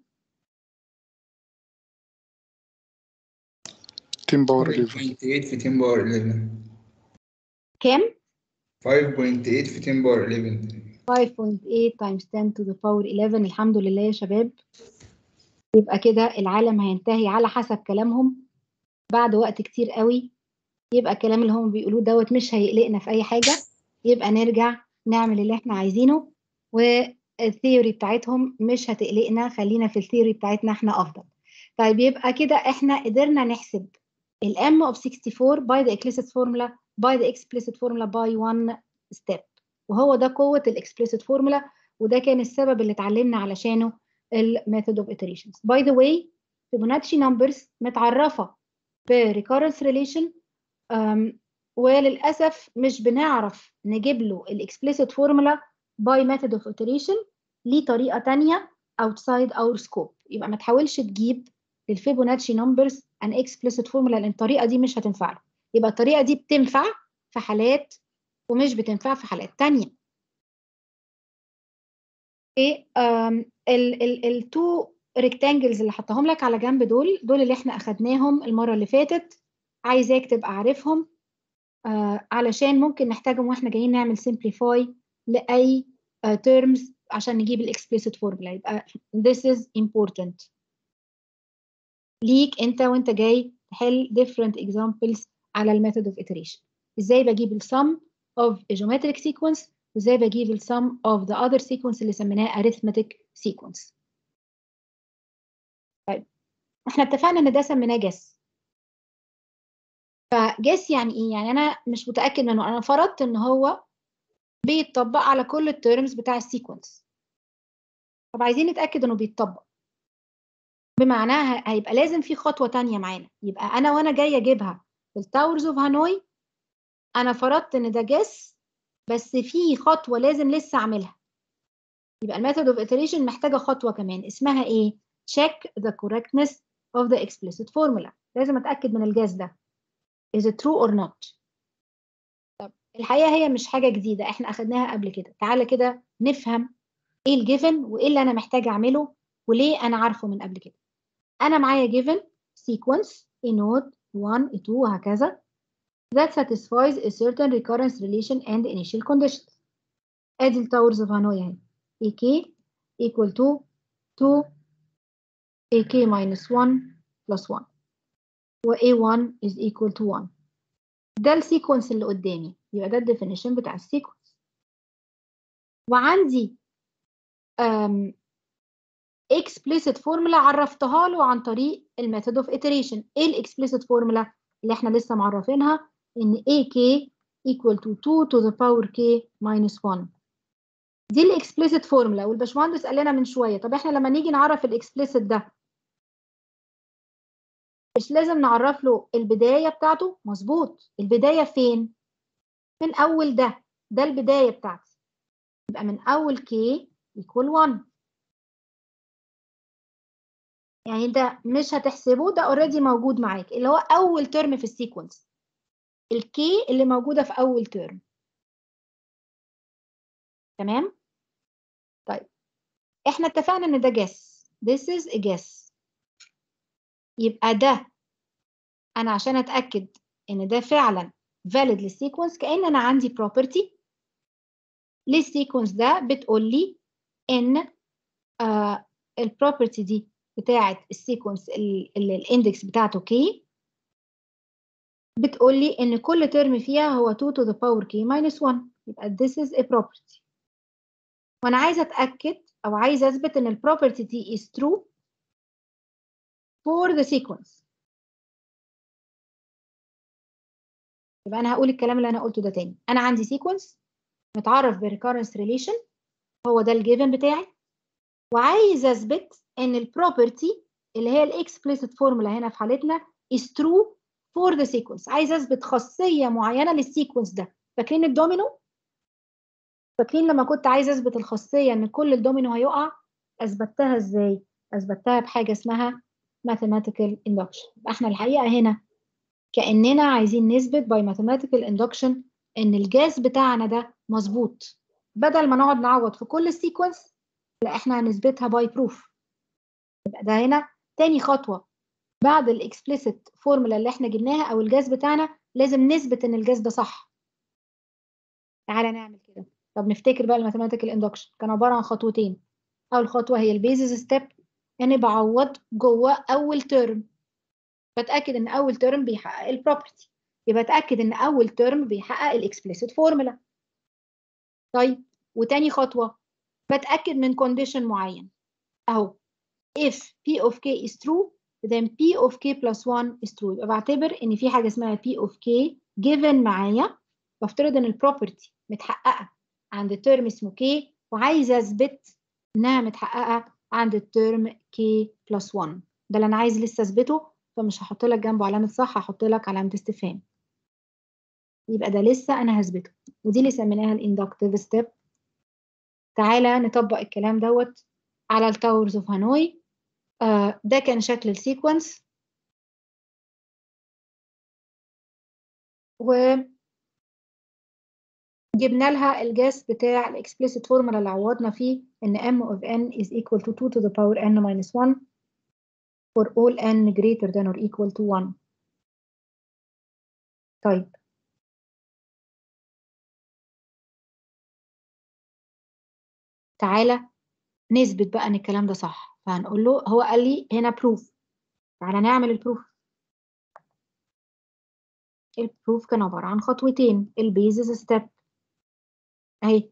ten power five eleven. point eight في ten power eleven. كام؟ five point eight في ten power eleven. five point eight times ten to the power eleven. الحمد لله يا شباب. يبقى كده العالم هينتهي على حسب كلامهم بعد وقت كتير قوي. يبقى الكلام اللي هم بيقولوه دوت مش هيقلقنا في اي حاجة. يبقى نرجع نعمل اللي احنا عايزينه، والثيوري بتاعتهم مش هتقلقنا. خلينا في الثيوري بتاعتنا احنا افضل. طيب يبقى كده احنا قدرنا نحسب ال m of sixty-four by the explicit formula by the explicit formula by one step، وهو ده قوة ال explicit formula، وده كان السبب اللي اتعلمنا علشانه ال method of iterations. By the way Fibonacci numbers متعرفة ب recurrence relation، أم وللأسف مش بنعرف نجيب له ال explicit formula by method of iteration. ليه طريقة تانية outside our scope. يبقى ما تحاولش تجيب الفيبوناتشي نمبرز an explicit formula لأن الطريقة دي مش هتنفع له. يبقى الطريقة دي بتنفع في حالات ومش بتنفع في حالات تانية. ايه ال ال التو ريكتانجلز اللي حطاهم لك على جنب دول دول اللي احنا اخدناهم المرة اللي فاتت. عايزاك تبقى عارفهم آه علشان ممكن نحتاجهم واحنا جايين نعمل simplify لأي آه terms عشان نجيب ال explicit formula. يبقى this is important ليك انت وانت جاي تحل different examples على ال method of iteration. ازاي بجيب ال sum of a geometric sequence، وازاي بجيب ال sum of the other sequence اللي سميناه arithmetic sequence. طيب احنا اتفقنا ان ده سميناه guess. فجس يعني ايه؟ يعني انا مش متاكد منه، انا فرضت ان هو بيتطبق على كل التيرمز بتاع السيكونس. طب عايزين نتاكد انه بيتطبق، بمعناها هيبقى لازم في خطوه تانية معانا. يبقى انا وانا جايه اجيبها في التاورز اوف هانوي انا فرضت ان ده جس، بس في خطوه لازم لسه اعملها. يبقى الميثود اوف iteration محتاجه خطوه كمان اسمها ايه؟ check the correctness of the explicit formula. لازم اتاكد من الجاس ده is it true or not. طب الحقيقه هي مش حاجه جديده، احنا اخدناها قبل كده. تعالى كده نفهم ايه الجيفن وايه اللي انا محتاجه اعمله وليه انا عارفه من قبل كده. انا معايا جيفن sequence a node one a two وهكذا that satisfies a certain recurrence relation and initial conditions. ادي التاورز اوف هانوي اهي. ak equal to two ak minus one plus one و a one is equal to one. ده السيكونس اللي قدامي، يبقى ده الديفينيشن بتاع السيكونس. وعندي um, explicit formula عرفتها له عن طريق الميثود اوف iteration. ايه الاكسبليسيت فورمولا اللي احنا لسه معرفينها؟ ان ak equal to two to the power k minus one. دي الاكسبليسيت فورمولا، والباشمهندس قال لنا من شويه طب احنا لما نيجي نعرف الاكسبليسيت ده مش لازم نعرف له البدايه بتاعته؟ مظبوط. البدايه فين؟ من اول ده ده البدايه بتاعتي، يبقى من اول k equal واحد. يعني ده مش هتحسبه، ده اوريدي موجود معاك، اللي هو اول ترم في السيكونس، الكي اللي موجوده في اول ترم. تمام. طيب احنا اتفقنا ان ده guess. this is a guess. يبقى ده انا عشان اتاكد ان ده فعلا valid للسيكونس، كأن انا عندي property للسيكونس ده بتقول لي ان آه البروبرتي دي بتاعه السيكونس اللي الاندكس بتاعته k بتقول لي ان كل ترم فيها هو two to the power k minus one. يبقى this is a property. وانا عايزه اتاكد او عايزه اثبت ان البروبرتي دي is true for the sequence. يبقى انا هقول الكلام اللي انا قلته ده تاني. انا عندي سيكونس متعرف بريكارنس ريليشن، هو ده الجيفن بتاعي، وعايزه اثبت ان البروبرتي اللي هي الاكسبليسيت فورمولا هنا في حالتنا is true for the sequence. عايزه اثبت خاصيه معينه للسيكونس ده. فاكرين الدومينو؟ فاكرين لما كنت عايزه اثبت الخاصيه ان كل الدومينو هيقع؟ اثبتها ازاي؟ اثبتها بحاجه اسمها mathematical induction. احنا الحقيقه هنا كاننا عايزين نثبت by mathematical induction ان الجاز بتاعنا ده مظبوط. بدل ما نقعد نعوض في كل السيكونس، لا احنا هنثبتها باي بروف. يبقى ده هنا تاني خطوه بعد الاكسبليسيت فورمولا اللي احنا جبناها او الجاز بتاعنا، لازم نثبت ان الجاز ده صح. تعالى نعمل كده. طب نفتكر بقى الماثيماتيكال اندكشن كان عباره عن خطوتين. اول خطوه هي البيزس ستيب، يعني بعوض جوه اول ترم، بتاكد ان اول ترم بيحقق البروبرتي، يبقى اتاكد ان اول ترم بيحقق الاكسبليسيت فورمولا. طيب وتاني خطوه بتاكد من كونديشن معين اهو، if p of k is true then p of k plus one is true. يبقى بعتبر ان في حاجه اسمها p of k given معايا، بفترض ان البروبرتي متحققه عند الترم اسمه k، وعايزه اثبت انها متحققه عند الترم k plus one. ده اللي انا عايز لسه اثبته، فمش هحط لك جنبه علامه صح، هحط لك علامه استفهام. يبقى ده لسه انا هثبته، ودي اللي سميناها الاندكتيف ستيب. تعالى نطبق الكلام دوت على التاورز اوف هانوي. آه ده كان شكل السيكونس، وجبنا لها الجاس بتاع الاكسبليسيت فورمولا اللي عوضنا فيه ان m of n is equal to two to the power n minus one for all n greater than or equal to one. طيب تعالى نثبت بقى ان الكلام ده صح. فهنقول له، هو قال لي هنا بروف، تعالى نعمل البروف. البروف كان عبارة عن خطوتين، البيزس ستيب اهي.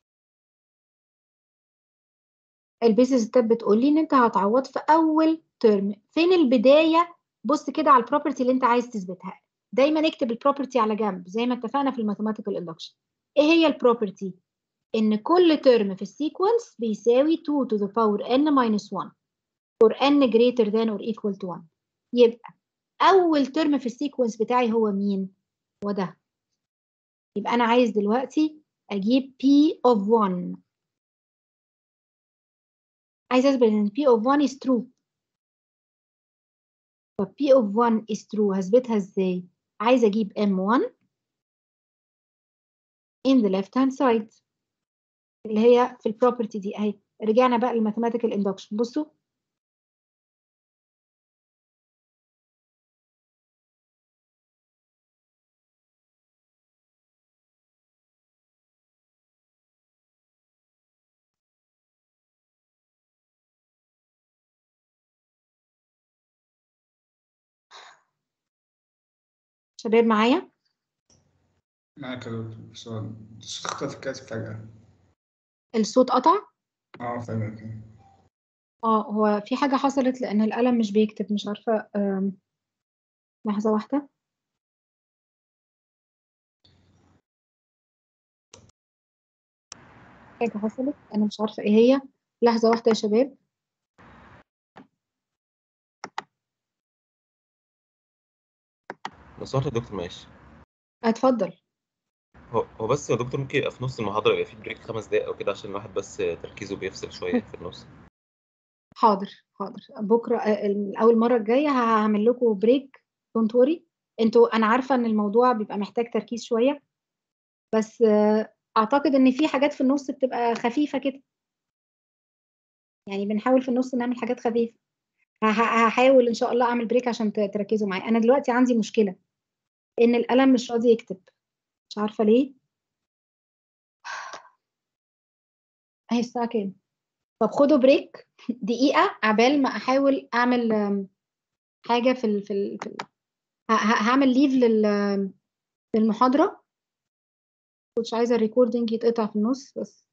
البيزس ستيب بتقول لي ان انت هتعوض في اول ترم. فين البدايه؟ بص كده على البروبرتي اللي انت عايز تثبتها. دايما اكتب البروبرتي على جنب زي ما اتفقنا في الماثيماتيكال اندكشن. ايه هي البروبرتي؟ ان كل ترم في السيكونس بيساوي two to the power n minus one for n greater than or equal to one. يبقى اول ترم في السيكونس بتاعي هو مين؟ هو ده. يبقى انا عايز دلوقتي اجيب p of one. عايز اثبت ان p of one is true. طب p of one is true هثبتها ازاي؟ عايزه اجيب m one in the left hand side اللي هي في البروبرتي دي اهي. رجعنا بقى للماثيماتيكال اندكشن. بصوا شباب معايا؟ معاك يا دكتور، بس هو الصوت اختفى كده فجأة. الصوت قطع؟ اه فجأة كده. اه هو في حاجه حصلت لان القلم مش بيكتب، مش عارفه. آم، لحظه واحده. حاجة حصلت أنا مش عارفة إيه هي. لحظة واحدة يا شباب. لو سمحت يا دكتور معلش. اتفضل. هو هو بس يا دكتور ممكن يبقى في نص المحاضرة يبقى في بريك خمس دقايق أو كده عشان الواحد بس تركيزه بيفصل شوية في النص. حاضر حاضر بكرة آه، أول مرة الجاية هعمل لكم بريك. دونت وري. انتوا أنا عارفة إن الموضوع بيبقى محتاج تركيز شوية، بس آه، أعتقد إن في حاجات في النص بتبقى خفيفة كده، يعني بنحاول في النص نعمل حاجات خفيفة. هح- هحاول إن شاء الله أعمل بريك عشان ت- تركزوا معايا. أنا دلوقتي عندي مشكلة إن القلم مش راضي يكتب، مش عارفة ليه. أهي الساعة كام؟ طب خدوا بريك دقيقة عبال ما أحاول أعمل آم، حاجة في ال في ال في ال ه- ه- هعمل ليف لل- للمحاضرة. مش عايزة الريكوردينج يتقطع في النص بس.